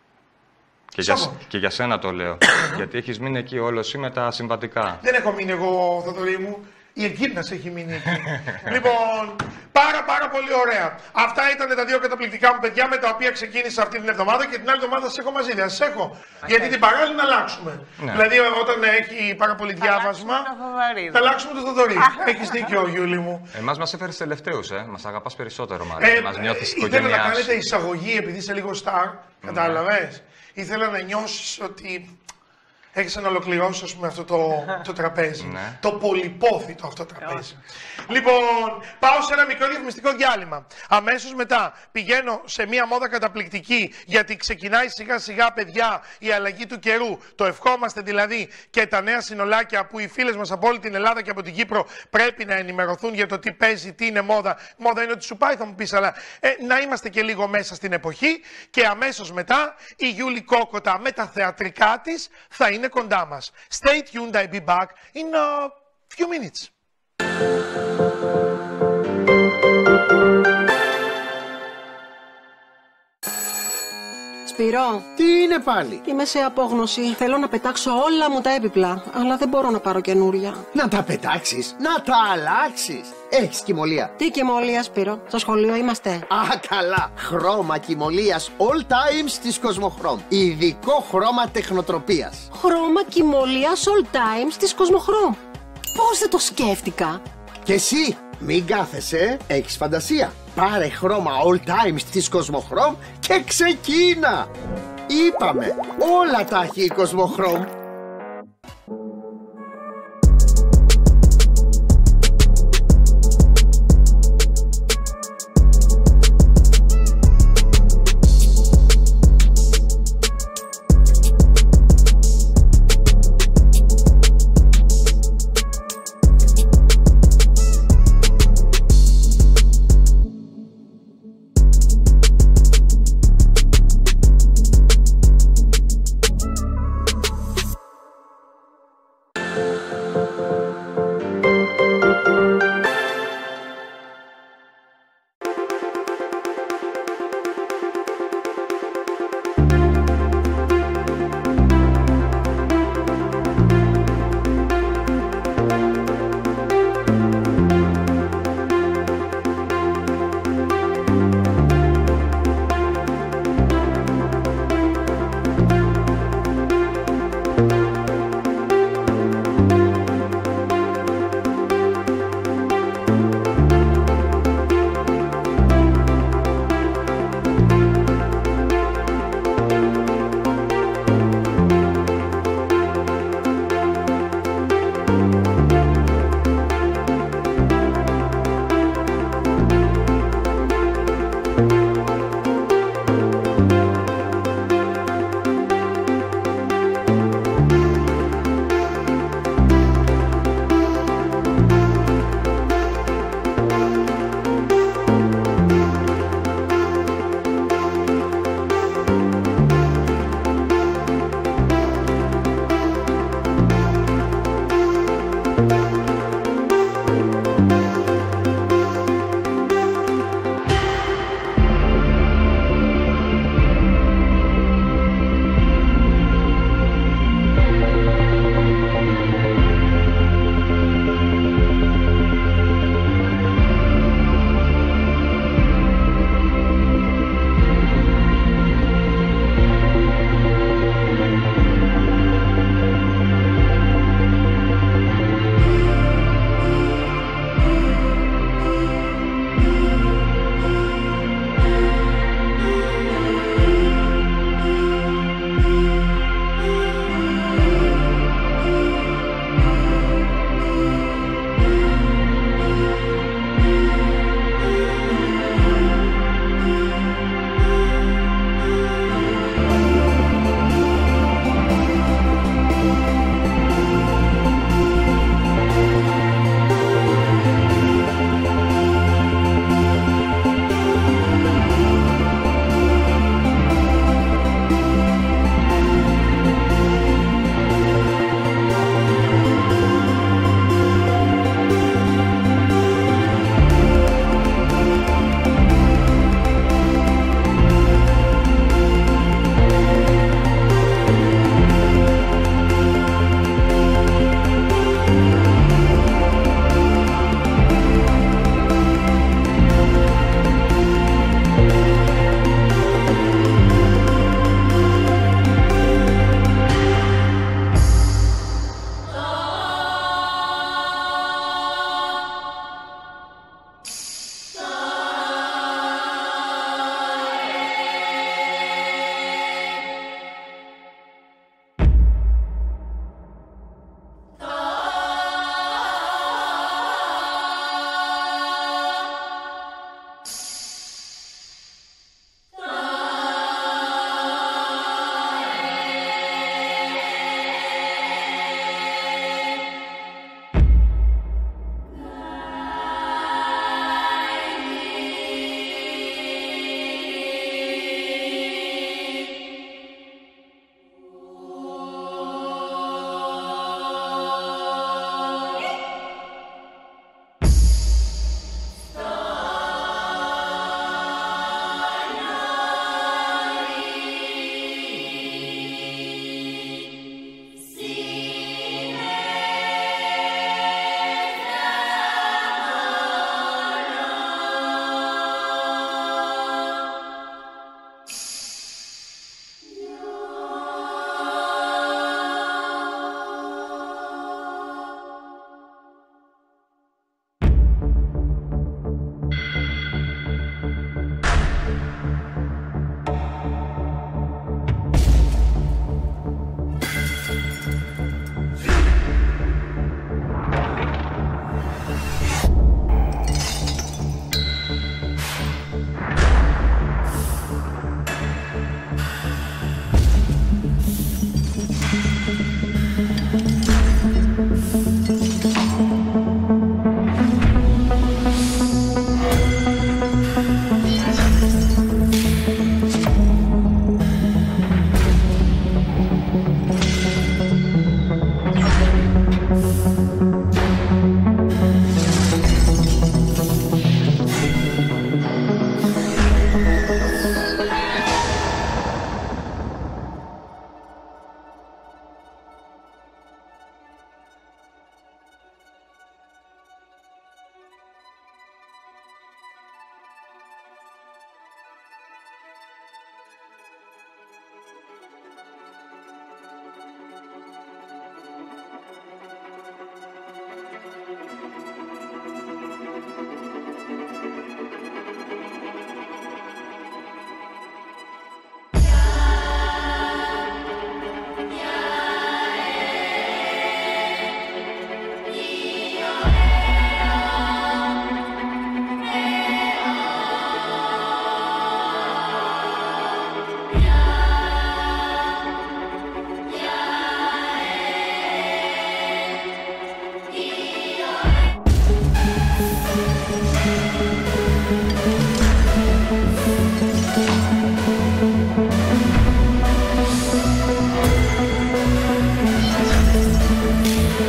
Και για, και για σένα το λέω. Γιατί έχεις μείνει εκεί όλο εσύ με τα συμβατικά. Δεν έχω μείνει εγώ, Θοδωρή μου. Η Αιγύπνας έχει μείνει εκεί. Λοιπόν, πάρα πάρα πολύ ωραία. Αυτά ήταν τα δύο καταπληκτικά μου παιδιά με τα οποία ξεκίνησα αυτή την εβδομάδα και την άλλη εβδομάδα σας έχω μαζί. Δεν σας έχω. Γιατί την παράλληλη να αλλάξουμε. Ναι. Δηλαδή, όταν έχει πάρα πολύ διάβασμα, θα αλλάξουμε το Θοδωρή. Έχεις δίκιο, Γιούλη μου. Εμάς μας έφερες τελευταίους, ε. Μας αγαπάς περισσότερο, μάλλον. Ε, μας νιώθεις οικογένειά σου. Ήθελα να κάνετε εισαγωγή, επειδή είσαι λίγο star, κατάλαβες. Ήθελα να νιώσεις ότι έχεις να ολοκληρώσει, ας πούμε, αυτό το, το τραπέζι. Ναι. Το πολυπόθητο αυτό τραπέζι. Λοιπόν, πάω σε ένα μικρό διαφημιστικό διάλειμμα. Αμέσως μετά πηγαίνω σε μία μόδα καταπληκτική, γιατί ξεκινάει σιγά σιγά, παιδιά, η αλλαγή του καιρού. Το ευχόμαστε δηλαδή και τα νέα συνολάκια που οι φίλες μας από όλη την Ελλάδα και από την Κύπρο πρέπει να ενημερωθούν για το τι παίζει, τι είναι μόδα. Μόδα είναι ότι σου πάει, θα μου πεις, αλλά ε, να είμαστε και λίγο μέσα στην εποχή. Και αμέσως μετά η Γιούλη Κόκοτα με τα θεατρικά της θα είναι κοντά μας. Stay tuned, I'll be back in a few minutes. Σπυρό. Τι είναι πάλι? Είμαι σε απόγνωση. Θέλω να πετάξω όλα μου τα έπιπλα, αλλά δεν μπορώ να πάρω καινούρια. Να τα πετάξεις, να τα αλλάξεις. Έχεις κυμολία? Τι κυμολία, Σπύρο? Στο σχολείο είμαστε. Α, καλά. Χρώμα κυμολίας All Times της Κοσμοχρώμ. Ειδικό χρώμα τεχνοτροπίας. Χρώμα κυμολίας All Times της Κοσμοχρώμ. Πώς δεν το σκέφτηκα? Και εσύ, μην κάθεσαι, έχεις φαντασία. Πάρε χρώμα All Times της Κοσμοχρώμ και ξεκίνα. Είπαμε, όλα τα έχει η Κοσμοχρώμ.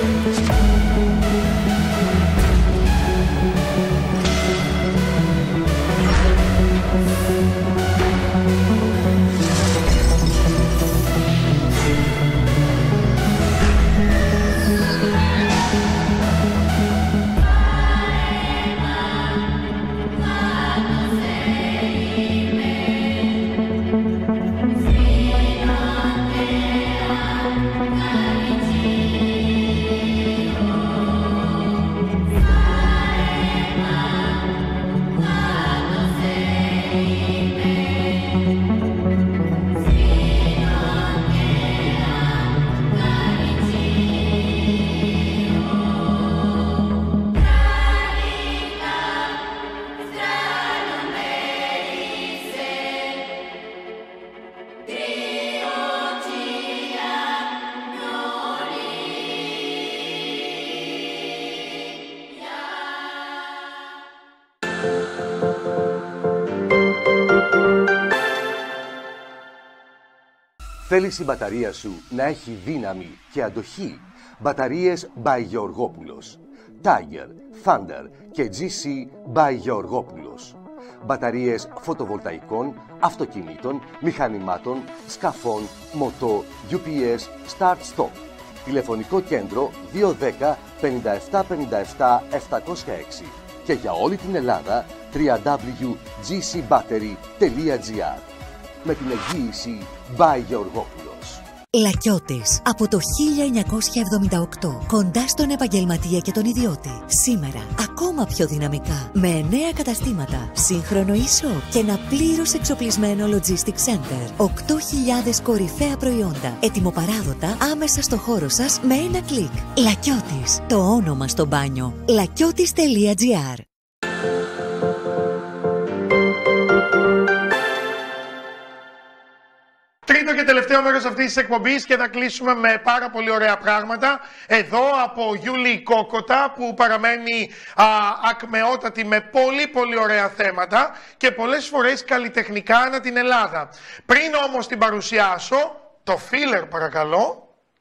Θέλεις η μπαταρία σου να έχει δύναμη και αντοχή? Μπαταρίες by Γεωργόπουλος. Tiger, Thunder και τζι σι by Γεωργόπουλος. Μπαταρίες φωτοβολταϊκών, αυτοκινήτων, μηχανημάτων, σκαφών, μοτό, γιου πι ες, start-stop. Τηλεφωνικό κέντρο δύο ένα μηδέν πέντε επτά πέντε επτά επτακόσια έξι και για όλη την Ελλάδα double-u double-u double-u τελεία τζι σι battery τελεία τζι άρ. Με την εγγύηση by Γεωργόπουλος. Λακιώτης, από το χίλια εννιακόσια εβδομήντα οκτώ, κοντά στον επαγγελματία και τον ιδιώτη. Σήμερα, ακόμα πιο δυναμικά, με εννέα καταστήματα, σύγχρονο e-shop και ένα πλήρως εξοπλισμένο logistic center. οκτώ χιλιάδες κορυφαία προϊόντα, ετοιμοπαράδοτα άμεσα στο χώρο σας με ένα κλικ. Λακιώτης, το όνομα στο μπάνιο. λακιώτης τελεία τζι άρ. Τρίτο και τελευταίο μέρος αυτής της εκπομπής και θα κλείσουμε με πάρα πολύ ωραία πράγματα. Εδώ από Γιούλη Κόκοτα που παραμένει α, ακμεότατη με πολύ πολύ ωραία θέματα και πολλές φορές καλλιτεχνικά ανά την Ελλάδα. Πριν όμως την παρουσιάσω, το φίλερ παρακαλώ.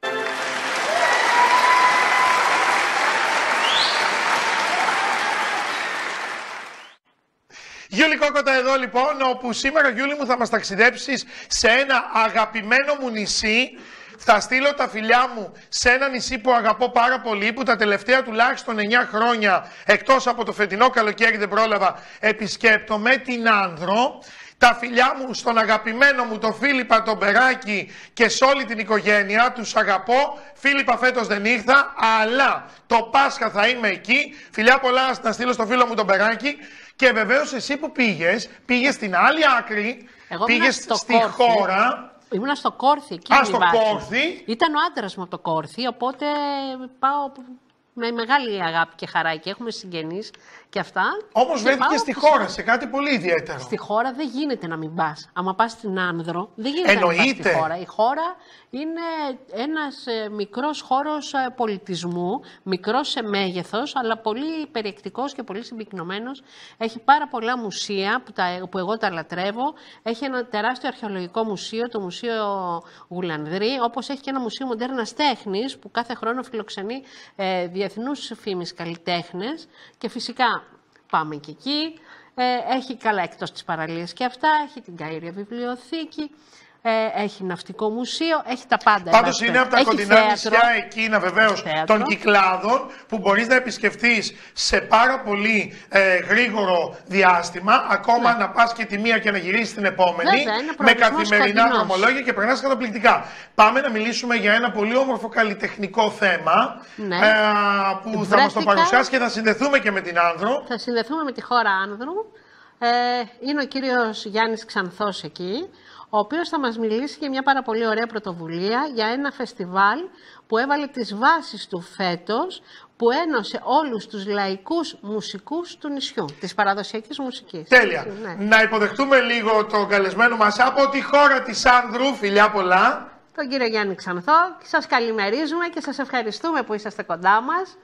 Γιούλη Κόκοτα εδώ λοιπόν, όπου σήμερα Γιούλη μου θα μας ταξιδέψεις σε ένα αγαπημένο μου νησί. Θα στείλω τα φιλιά μου σε ένα νησί που αγαπώ πάρα πολύ, που τα τελευταία τουλάχιστον εννιά χρόνια, εκτός από το φετινό καλοκαίρι δεν πρόλαβα, επισκέπτομαι την Άνδρο. Τα φιλιά μου στον αγαπημένο μου τον Φίλιππα τον Περάκη και σε όλη την οικογένεια, τους αγαπώ. Φίλιππα φέτος δεν ήρθα, αλλά το Πάσχα θα είμαι εκεί. Φιλιά πολλά να στείλω στο φίλο μου τον Περάκη. Και βεβαίως εσύ που πήγες, πήγες στην άλλη άκρη, εγώ πήγες στη Κόρθη. Χώρα. Ήμουνα στο Κόρθη. Εκεί Α, στο Κόρθη. Ήταν ο άντρας μου από το Κόρθη, οπότε πάω με μεγάλη αγάπη και χαρά εκεί. Έχουμε συγγενείς και αυτά. Όμως βρέθηκε στη χώρα, σε κάτι πολύ ιδιαίτερο. Στη χώρα δεν γίνεται να μην πας. Άμα πας στην Άνδρο, δεν γίνεται Εννοείται. να μην πας στη χώρα. Η χώρα είναι ένας ε, μικρός χώρος ε, πολιτισμού, μικρός σε μέγεθος, αλλά πολύ περιεκτικός και πολύ συμπυκνωμένος. Έχει πάρα πολλά μουσεία που, τα, που εγώ τα λατρεύω. Έχει ένα τεράστιο αρχαιολογικό μουσείο, το Μουσείο Γουλανδρή, όπως έχει και ένα μουσείο μοντέρνας τέχνης, που κάθε χρόνο φιλοξενεί ε, διεθνούς φήμης καλλιτέχνες. Και φυσικά πάμε και εκεί. Ε, έχει καλά εκτός της παραλίας και αυτά. Έχει την Καΐρια Βιβλιοθήκη. Ε, έχει ναυτικό μουσείο, έχει τα πάντα. Πάντως είναι από τα έχει κοντινά θέατρο, νησιά εκείνα βεβαίως των Κυκλάδων που μπορείς να επισκεφτείς σε πάρα πολύ ε, γρήγορο διάστημα, ακόμα ναι. να πας και τη μία και να γυρίσεις την επόμενη, βέβαια, με καθημερινά δρομολόγια και περνάς καταπληκτικά. Πάμε να μιλήσουμε για ένα πολύ όμορφο καλλιτεχνικό θέμα ναι. ε, που Βρέθηκα... θα μας το παρουσιάσει και θα συνδεθούμε και με την Άνδρο. Θα συνδεθούμε με τη χώρα Άνδρου. Ε, είναι ο κύριος Γιάννης Ξανθός εκεί, ο οποίος θα μας μιλήσει για μια πάρα πολύ ωραία πρωτοβουλία για ένα φεστιβάλ που έβαλε τις βάσεις του φέτος, που ένωσε όλους τους λαϊκούς μουσικούς του νησιού, της παραδοσιακής μουσικής. Τέλεια. Ναι. Να υποδεχτούμε λίγο τον καλεσμένο μας από τη χώρα της Άνδρου, φιλιά πολλά. Τον κύριο Γιάννη Ξανθό, και σας καλημερίζουμε και σας ευχαριστούμε που είσαστε κοντά μας.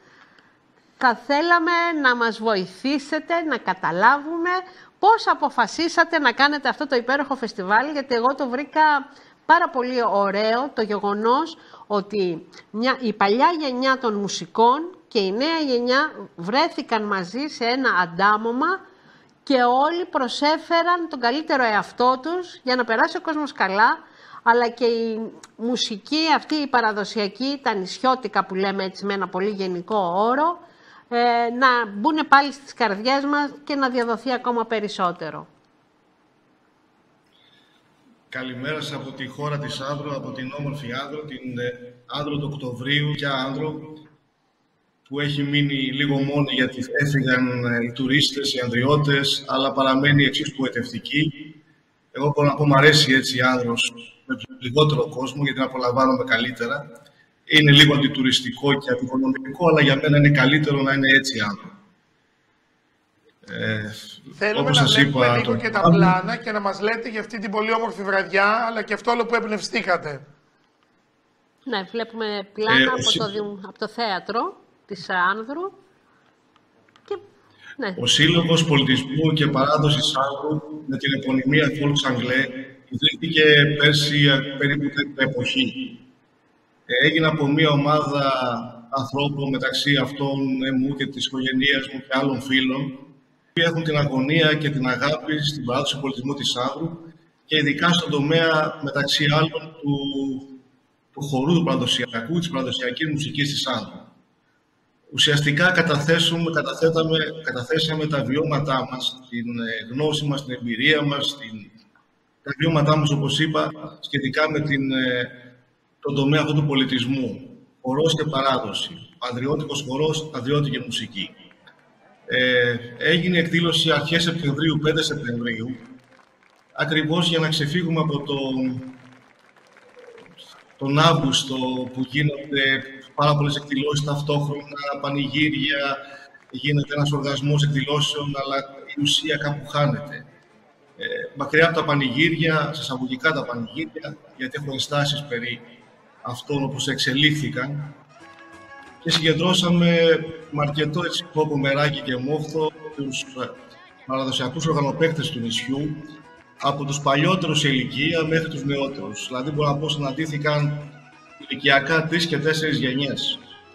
Θα θέλαμε να μας βοηθήσετε να καταλάβουμε πώς αποφασίσατε να κάνετε αυτό το υπέροχο φεστιβάλ, γιατί εγώ το βρήκα πάρα πολύ ωραίο το γεγονός ότι μια, η παλιά γενιά των μουσικών και η νέα γενιά βρέθηκαν μαζί σε ένα αντάμωμα και όλοι προσέφεραν τον καλύτερο εαυτό τους για να περάσει ο κόσμος καλά, αλλά και η μουσική αυτή, η παραδοσιακή, τα νησιώτικα που λέμε έτσι με ένα πολύ γενικό όρο, ε, να μπουν πάλι στις καρδιές μας και να διαδοθεί ακόμα περισσότερο. Καλημέρα σας από τη χώρα της Άνδρο, από την όμορφη Άνδρο, την Άνδρο του Οκτωβρίου, πια Άνδρο, που έχει μείνει λίγο μόνη γιατί έφυγαν οι τουρίστες, οι ανδριώτες, αλλά παραμένει εξίσου γοητευτική. Εγώ μπορώ να πω, μου αρέσει έτσι η Άνδρος με λιγότερο κόσμο, γιατί την απολαμβάνομαι καλύτερα. Είναι λίγο αντιτουριστικό και αντικονομικό, αλλά για μένα είναι καλύτερο να είναι έτσι η Άνδρο. Ε, Θέλουμε να βλέπουμε είπα, λίγο το... και τα πλάνα και να μας λέτε για αυτή την πολύ όμορφη βραδιά, αλλά και αυτό όλο που εμπνευστήκατε. Ναι, βλέπουμε πλάνα ε, από, ο... το, από το θέατρο της Άνδρου. Και... Ναι. Ο Σύλλογος Πολιτισμού και Παράδοσης Άνδρου με την επωνυμία Folks Anglais ιδρύθηκε πέρσι περίπου την εποχή. Ε, έγινε από μια ομάδα ανθρώπων, μεταξύ αυτών εμού και της οικογένειας μου και άλλων φίλων, που έχουν την αγωνία και την αγάπη στην παράδοση του πολιτισμού της Άνδρου και ειδικά στον τομέα, μεταξύ άλλων, του, του χορού του παραδοσιακού, της παραδοσιακής μουσικής της Άνδρου. Ουσιαστικά καταθέσαμε, καταθέσαμε τα βιώματά μας, την γνώση μας, την εμπειρία μας, την, τα βιώματά μας, όπως είπα, σχετικά με την, τον τομέα αυτού του πολιτισμού. Χορός και παράδοση, ανδριώτικος χορός, ανδριώτικη μουσική. Ε, έγινε εκδήλωση αρχές Σεπτεμβρίου, πέντε Σεπτεμβρίου, ακριβώς για να ξεφύγουμε από τον, τον Αύγουστο που γίνονται πάρα πολλές εκδηλώσεις ταυτόχρονα, πανηγύρια, γίνεται ένας οργασμός εκδηλώσεων, αλλά η ουσία κάπου χάνεται. Ε, μακριά από τα πανηγύρια, σε εισαγωγικά τα πανηγύρια, γιατί έχω ενστάσεις περί αυτών όπως εξελίχθηκαν, και συγκεντρώσαμε με αρκετό έτσι κόπο, μεράκι και μόχθο τους παραδοσιακούς οργανοπαίκτες του νησιού, από τους παλιότερους σε ηλικία μέχρι τους νεότερους. Δηλαδή, μπορώ να πω, συναντήθηκαν ηλικιακά τρεις και τέσσερις γενιές.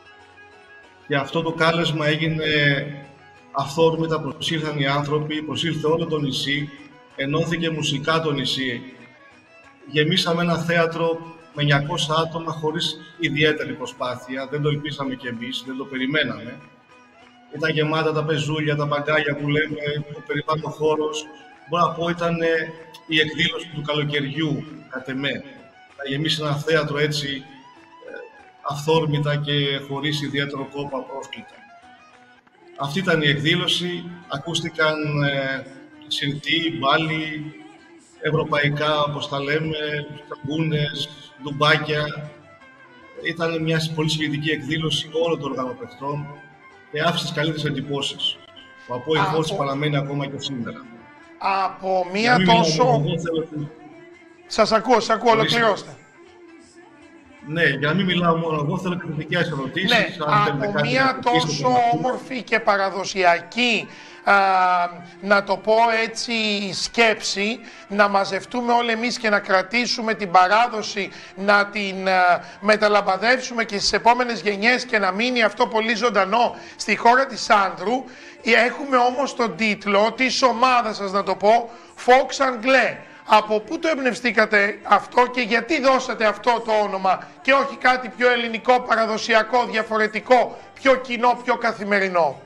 Και αυτό το κάλεσμα έγινε αυθόρμητα, προσήλθαν οι άνθρωποι, προσήλθε όλο το νησί, ενώθηκε μουσικά το νησί. Γεμίσαμε ένα θέατρο με εννιακόσια άτομα χωρίς ιδιαίτερη προσπάθεια. Δεν το ελπίσαμε κι εμείς, δεν το περιμέναμε. Ήταν γεμάτα τα πεζούλια, τα μπαγκάλια που λέμε, ο περιβάλλον χώρος. Μπορώ να πω, ήταν η εκδήλωση του καλοκαιριού, κατ' εμέ. Να γεμίσει ένα θέατρο έτσι αυθόρμητα και χωρίς ιδιαίτερο κόπο απρόσκλητα. Αυτή ήταν η εκδήλωση. Ακούστηκαν ε, συρτοί, μπάλι, ευρωπαϊκά, όπως τα λέμε, ταγκούνες, ντουμπάκια. Ήταν μια πολύ συγκεκριτική εκδήλωση όλων των οργανοπαικτών και άφησε τις καλύτερες εντυπώσεις. Ο απόϊχός της παραμένει ακόμα και σήμερα. Από μία τόσο... Θέλω... Σας ακούω, σας ακούω, ολοκληρώστε. Ναι, για να μην μιλάω μόνο εγώ, θέλω και δικές ερωτήσεις. Ναι, από μία τόσο όμορφη και παραδοσιακή, α, να το πω έτσι, σκέψη, να μαζευτούμε όλοι εμείς και να κρατήσουμε την παράδοση, να την α, μεταλαμπαδεύσουμε και στις επόμενες γενιές και να μείνει αυτό πολύ ζωντανό στη χώρα της Άνδρου. Έχουμε όμως τον τίτλο της ομάδας σας, να το πω, Folks Anglais. Από πού το εμπνευστήκατε αυτό και γιατί δώσατε αυτό το όνομα και όχι κάτι πιο ελληνικό, παραδοσιακό, διαφορετικό, πιο κοινό, πιο καθημερινό?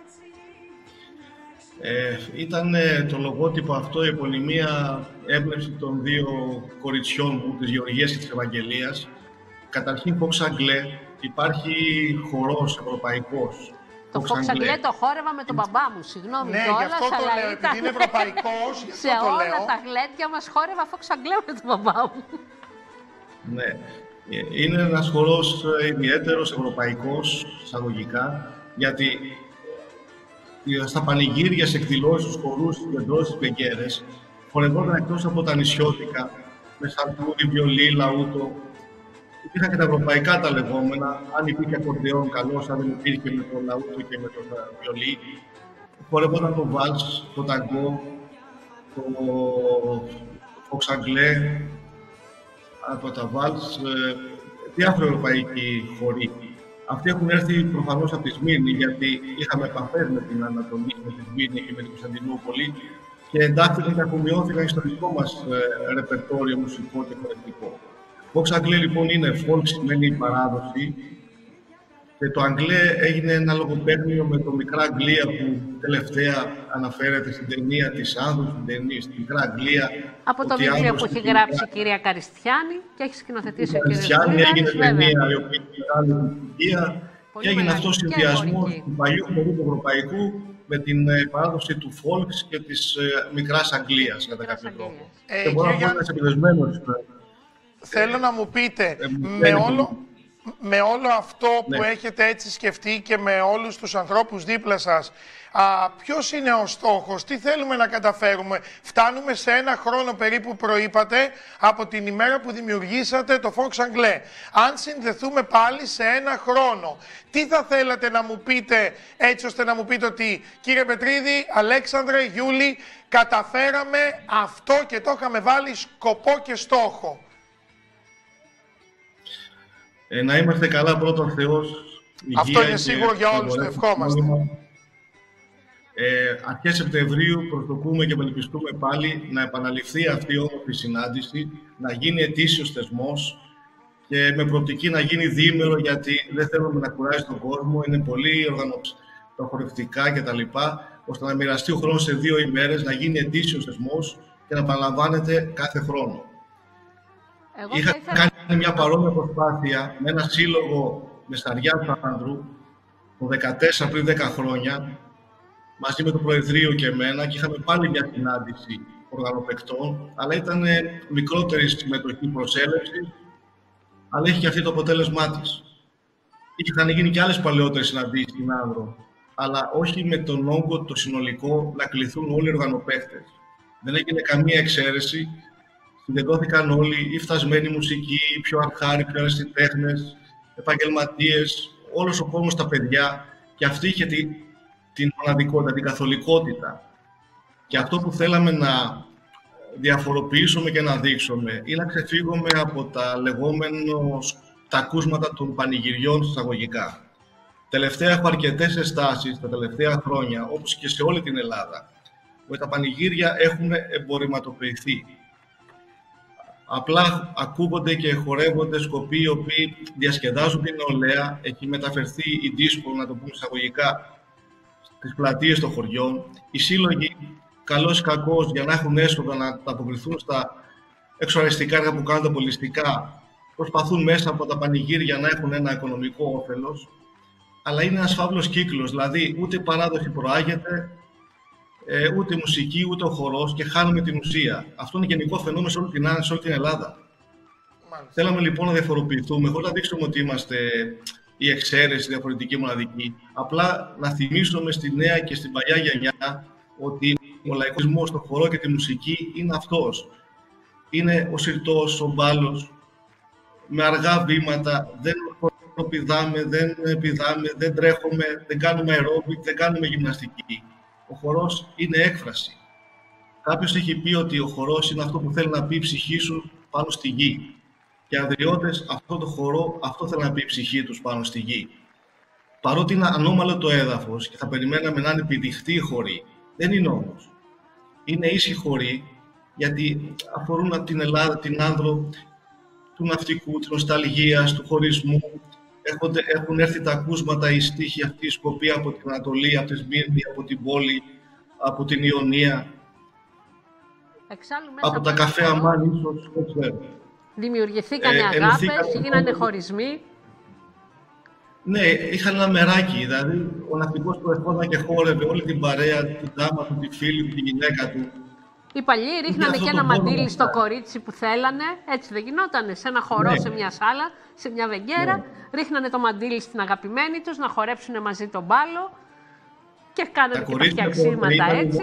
Ε, ήταν το λογότυπο αυτό η επωνυμία έμπνευση των δύο κοριτσιών μου, της Γεωργίας και της Ευαγγελίας. Καταρχήν, Folks Anglais, υπάρχει χορός ευρωπαϊκός. Το Folks Anglais το χόρευα με τον μπαμπά μου, συγγνώμη ναι, κιόλας, γι' αυτό το αλλά λέω, ήταν... επειδή είναι ευρωπαϊκός, γι' αυτό σε το όλα λέω. τα γλέντια μας χόρευα Folks Anglais με τον μπαμπά μου. Ναι, είναι ένας χορός ιδιαίτερος, ευρωπαϊκός, εισαγωγικά, γιατί στα πανηγύρια, σε εκδηλώσεις, στους χορούς, στις κεντρώσεις, μπεγκέρες, χορευόταν εκτός από τα νησιώτικα, με σαρτούρι, βιολί, λαούτο. Υπήρχαν και τα ευρωπαϊκά τα λεγόμενα, αν υπήρχε ακορντεόν καλώς, αν δεν υπήρχε με το λαούτο και με το βιολί. Χορευόταν το βάλς, το ταγκό, το Folks Anglais. από τα Βάλς, διάφοροι ευρωπαϊκοί χωροί. Αυτοί έχουν έρθει προφανώς από τη Σμύρνη, γιατί είχαμε επαφές με την Ανατολή, με τη Σμύρνη και με την Κωνσταντινούπολη και εντάχθηκαν και αφομοιώθηκαν στο δικό μας ρεπερτόριο μουσικό και χορευτικό. Vox Anglais λοιπόν είναι folk, σημαίνει παράδοση, και το Αγγλέ έγινε ένα λογοπαίγνιο με το Μικρά Αγγλία που τελευταία αναφέρεται στην ταινία της Άνδρου, στην ταινία στην Μικρά Αγγλία. Από το βιβλίο που έχει γράψει η κυρία Καριστιάνη και έχει σκηνοθετήσει ο κύριος Καριστιάνη. Έγινε ταινία η οποία μεγάλη και έγινε αυτό ο συνδυασμός του παλιού χορού του ευρωπαϊκού με την παράδοση του folk και της Μικράς Αγγλίας, κατά κάποιο τρόπο. Ε, και μπορώ να πω ένας επιδεσμένος. Θέλω να μου πείτε, ε, με όλο... Με όλο αυτό που ναι. έχετε έτσι σκεφτεί και με όλους τους ανθρώπους δίπλα σας, α, ποιος είναι ο στόχος, τι θέλουμε να καταφέρουμε? Φτάνουμε σε ένα χρόνο περίπου, προείπατε, από την ημέρα που δημιουργήσατε το Vox Anglais. Αν συνδεθούμε πάλι σε ένα χρόνο, τι θα θέλατε να μου πείτε, έτσι ώστε να μου πείτε ότι κύριε Πετρίδη, Αλέξανδρε, Γιούλη, καταφέραμε αυτό και το είχαμε βάλει σκοπό και στόχο? Ε, να είμαστε καλά πρώτον Θεός, υγεία. Αυτό είναι σίγουρο για όλους, το ευχόμαστε. Ε, αρχές Σεπτεμβρίου προσδοκούμε και ευελπιστούμε πάλι να επαναληφθεί αυτή η όμορφη συνάντηση, να γίνει ετήσιος θεσμός και με προοπτική να γίνει διήμερο, γιατί δεν θέλουμε να κουράζει τον κόσμο, είναι πολύ οργανωμένα τα χορευτικά κτλ. Ώστε να μοιραστεί ο χρόνος σε δύο ημέρες, να γίνει ετήσιος θεσμός και να επαναλαμβάνεται κάθε χρόνο. Εγώ Είχα ήθελα... κάνει μια παρόμοια προσπάθεια με ένα σύλλογο Μεσαριά του Άνδρου το δύο χιλιάδες δεκατέσσερα, πριν δέκα χρόνια, μαζί με το Προεδρείο και εμένα, και είχαμε πάλι μια συνάντηση οργανοπαικτών, αλλά ήταν μικρότερη συμμετοχή, προσέλευση, αλλά είχε και αυτή το αποτέλεσμά της. Είχαν γίνει και άλλες παλαιότερες συναντήσεις στην Άνδρο, αλλά όχι με τον όγκο το συνολικό να κληθούν όλοι οι οργανοπαίκτες. Δεν έγινε καμία εξαίρεση. Συγκεντρώθηκαν όλοι, οι φτασμένοι μουσικοί, οι πιο αρχάροι, πιο αριστητέχνες, επαγγελματίες, όλος ο κόσμος, τα παιδιά, και αυτή είχε την, την μοναδικότητα, την καθολικότητα. Και αυτό που θέλαμε να διαφοροποιήσουμε και να δείξουμε είναι να ξεφύγουμε από τα λεγόμενα τα ακούσματα των πανηγυριών εισαγωγικά. Τελευταία έχω αρκετές ενστάσεις τα τελευταία χρόνια, όπως και σε όλη την Ελλάδα, που τα πανηγύρια έχουν εμπορευματοποιηθεί. Απλά ακούγονται και χορεύονται σκοποί οι οποίοι διασκεδάζουν την νεολαία. Έχει μεταφερθεί η δίσκο, να το πούμε εισαγωγικά, στις πλατείες των χωριών. Οι σύλλογοι, καλώς ή κακώς, για να έχουν έσοδα να αποκριθούν στα εξωαριστικά έργα που κάνουν τα πολιτιστικά, προσπαθούν μέσα από τα πανηγύρια να έχουν ένα οικονομικό όφελος. Αλλά είναι ένας φαύλος κύκλος, δηλαδή ούτε η παράδοση προάγεται, Ε, ούτε η μουσική, ούτε ο χορός, και χάνουμε την ουσία. Αυτό είναι γενικό φαινόμενο σε όλη την, σε όλη την Ελλάδα. Μάλιστα. Θέλαμε λοιπόν να διαφοροποιηθούμε, χωρίς να δείξουμε ότι είμαστε η εξαίρεση, διαφορετική, μοναδική. Απλά να θυμίσουμε στη νέα και στην παλιά γενιά ότι ο λαϊκισμός στο χορό και τη μουσική είναι αυτός. Είναι ο συρτός, ο μπάλος, με αργά βήματα, δεν πηδάμε, δεν πηδάμε, δεν τρέχουμε, δεν κάνουμε αερόμπικ, δεν κάνουμε γυμναστική. Ο χορός είναι έκφραση. Κάποιος έχει πει ότι ο χορός είναι αυτό που θέλει να πει η ψυχή σου πάνω στη γη. Και ανδριώτες, αυτό το χορό, αυτό θέλει να πει η ψυχή τους πάνω στη γη. Παρότι είναι ανώμαλο το έδαφος και θα περιμέναμε να είναι επιδειχτή η χορή, δεν είναι όμως. Είναι ίσοι χοροί, γιατί αφορούν την Ελλάδα, την Άνδρο, του ναυτικού, της νοσταλγίας, του χωρισμού. Έχουν, έχουν έρθει τα ακούσματα, οι στίχοι αυτοί, οι σκοποί από την Ανατολή, από τη Σμύρνη, από την πόλη, από την Ιωνία. Εξάλλου, από τα καφέ Αμάν, ίσως, δεν ξέρω. Δημιουργηθήκανε ε, αγάπες, γίνανε χωρισμοί. Ναι, είχαν ένα μεράκι, δηλαδή ο ναυτικός που ερχόταν και χόρευε όλη την παρέα, την δάμα του, τη φίλη του, τη γυναίκα του. Οι παλιοί ρίχνανε και ένα μαντίλι στο κορίτσι που θέλανε, έτσι δεν γινότανε, σε ένα χορό, ναι, σε μια σάλα, σε μια βεγγέρα, ναι, ρίχνανε το μαντίλι στην αγαπημένη τους, να χορέψουν μαζί τον μπάλο και κάνανε και τα φτιαξίματα έτσι.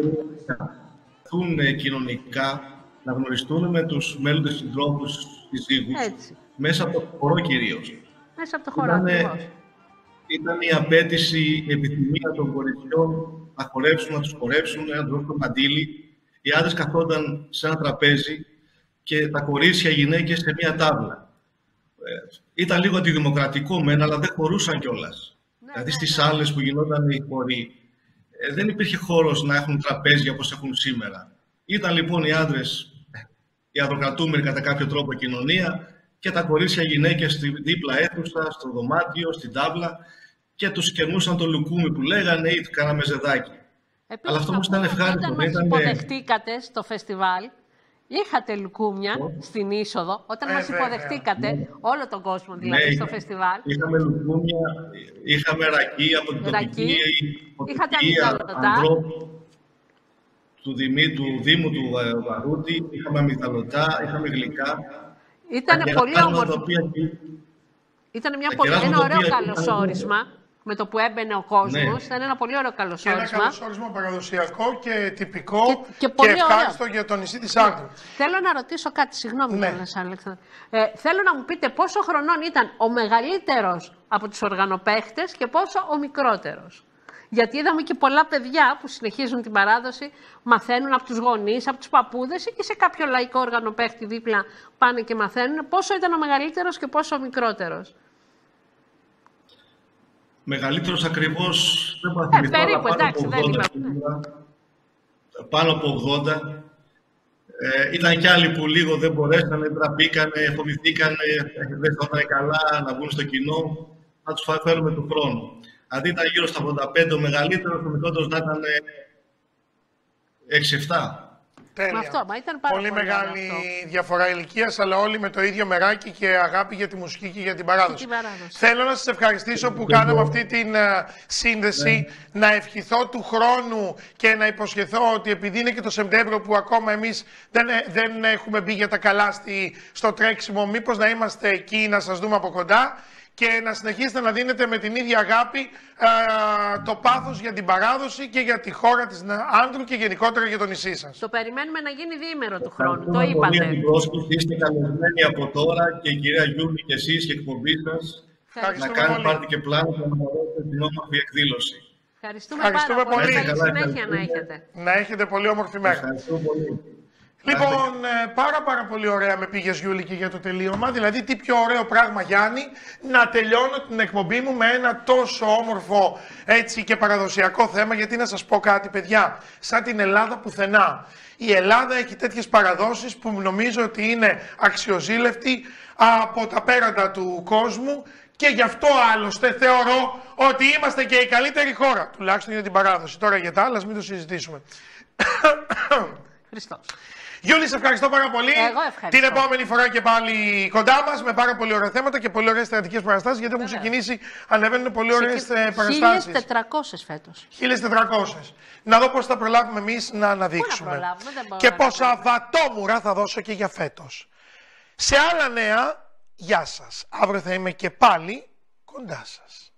Να κοινωνικά, να γνωριστούν με τους μέλλοντες συντρόφους της σύζυγους, μέσα από το χορό κυρίως. Μέσα από το χορό, ακριβώς. Ήταν η απέτηση, η επιθυμία των κοριτσιών να χορέψουν, να τους χορέψουν, να τους δώσουν το μαντίλι. Οι άντρες καθόταν σε ένα τραπέζι και τα κορίτσια, οι γυναίκες σε μία τάβλα. Ε, ήταν λίγο αντιδημοκρατικό μεν, αλλά δεν χωρούσαν κιόλας. Ναι, δηλαδή στις ναι, ναι. άλλες που γινόταν οι χωροί, ε, δεν υπήρχε χώρος να έχουν τραπέζια όπως έχουν σήμερα. Ήταν λοιπόν οι άντρες, οι αδροκρατούμενοι κατά κάποιο τρόπο κοινωνία, και τα κορίτσια γυναίκες στη δίπλα αίθουσα, στο δωμάτιο, στην τάβλα, και τους κερνούσαν το λουκούμι που λέγανε ή κάναμε ζεδάκι. Επίσης, αλλά αυτό όμως ήταν ευχάριστο. Όταν μας ήταν... υποδεχτήκατε στο φεστιβάλ, είχατε λουκούμια oh. στην είσοδο, όταν ε, μας υποδεχτήκατε, ναι. όλο τον κόσμο δηλαδή ναι, στο φεστιβάλ. Είχαμε λουκούμια, είχαμε ρακί από την τοπική, είχατε αμυγδαλωτά. Του, του Δήμου του Βαρούτη, είχαμε αμυγδαλωτά, είχαμε γλυκά. Ήταν πολύ όμορφο. Ήταν μια πολύ, ένα ωραίο καλωσόρισμα με το που έμπαινε ο κόσμος. Ναι. Ήταν ένα πολύ ωραίο καλωσόρισμα. Και ένα καλωσόρισμα παραδοσιακό και τυπικό και, και, και ευχάριστο για το νησί της Άρτου. Θέλω να ρωτήσω κάτι, συγγνώμη, ναι. Αλέξανδρα. Ε, θέλω να μου πείτε πόσο χρονών ήταν ο μεγαλύτερος από τους οργανοπαίχτες και πόσο ο μικρότερος. Γιατί είδαμε και πολλά παιδιά που συνεχίζουν την παράδοση, μαθαίνουν από τους γονείς, από τους παππούδες ή και σε κάποιο λαϊκό οργανοπαίχτη δίπλα πάνε και μαθαίνουν. Πόσο ήταν ο μεγαλύτερος και πόσο ο μικρότερος? Μεγαλύτερος ακριβώς δεν θα θυμηθώ, ε, περίπου, εντάξει, δεν είμαι. Πάνω από ογδόντα. Ε, ήταν κι άλλοι που λίγο δεν μπορέσανε, τραπήκανε, φοβηθήκανε, δεν θα καλά να βγουν στο κοινό. Να τους φέρουμε του χρόνου. Αντί ήταν γύρω στα ογδόντα πέντε, ο μεγαλύτερος, ο μικρότερος να ήταν έξι εφτά. Τέλεια. Αυτό, μα ήταν πάρα πολύ, πολύ μεγάλη αυτό. διαφορά ηλικίας, αλλά όλοι με το ίδιο μεράκι και αγάπη για τη μουσική και για την παράδοση. Την παράδοση. Θέλω να σας ευχαριστήσω που κάναμε αυτή την uh, σύνδεση, ναι. να ευχηθώ του χρόνου και να υποσχεθώ ότι επειδή είναι και το Σεπτέμβριο που ακόμα εμείς δεν, δεν έχουμε μπει για τα καλά στη, στο τρέξιμο, μήπως να είμαστε εκεί να σας δούμε από κοντά και να συνεχίσετε να δίνετε με την ίδια αγάπη α, το πάθος για την παράδοση και για τη χώρα της Άνδρου και γενικότερα για το νησί σας. Το περιμένουμε να γίνει διήμερο του χρόνου, το είπατε. Πολύ την πρόσκληση, είστε καλεσμένοι από τώρα και η κυρία Γιούλη και εσείς και εκπομπή σας να κάνετε πάρτι και πλάνο και να μπορέσετε την όμορφη εκδήλωση. Ευχαριστούμε, Ευχαριστούμε πάρα πολύ. Καλή συνέχεια να έχετε. Να έχετε πολύ όμορφη μέρα. Ευχαριστούμε πολύ. Λοιπόν, πάρα πάρα πολύ ωραία με πήγες, Γιούλη, και για το τελείωμα. Δηλαδή, τι πιο ωραίο πράγμα, Γιάννη, να τελειώνω την εκπομπή μου με ένα τόσο όμορφο έτσι και παραδοσιακό θέμα. Γιατί να σας πω κάτι, παιδιά, σαν την Ελλάδα πουθενά. Η Ελλάδα έχει τέτοιες παραδόσεις που νομίζω ότι είναι αξιοζήλευτοι από τα πέραντα του κόσμου και γι' αυτό άλλωστε θεωρώ ότι είμαστε και η καλύτερη χώρα, τουλάχιστον για την παράδοση. Τώρα για τα άλλα, ας μην το συζητήσουμε. Χριστός. Γιούλη, σε ευχαριστώ πάρα πολύ. Εγώ ευχαριστώ. Την επόμενη φορά και πάλι κοντά μας με πάρα πολύ ωραία θέματα και πολύ ωραίες θεατρικές παραστάσεις. Γιατί έχουν ξεκινήσει, ανεβαίνουν πολύ ωραίες παραστάσεις. χίλιες τετρακόσιες φέτος. χίλιες τετρακόσιες. Να δω πώς θα προλάβουμε εμείς να αναδείξουμε. Πού να προλάβουμε, δεν και πόσα βατόμουρα θα δώσω και για φέτος. Σε άλλα νέα, γεια σας. Αύριο θα είμαι και πάλι κοντά σας.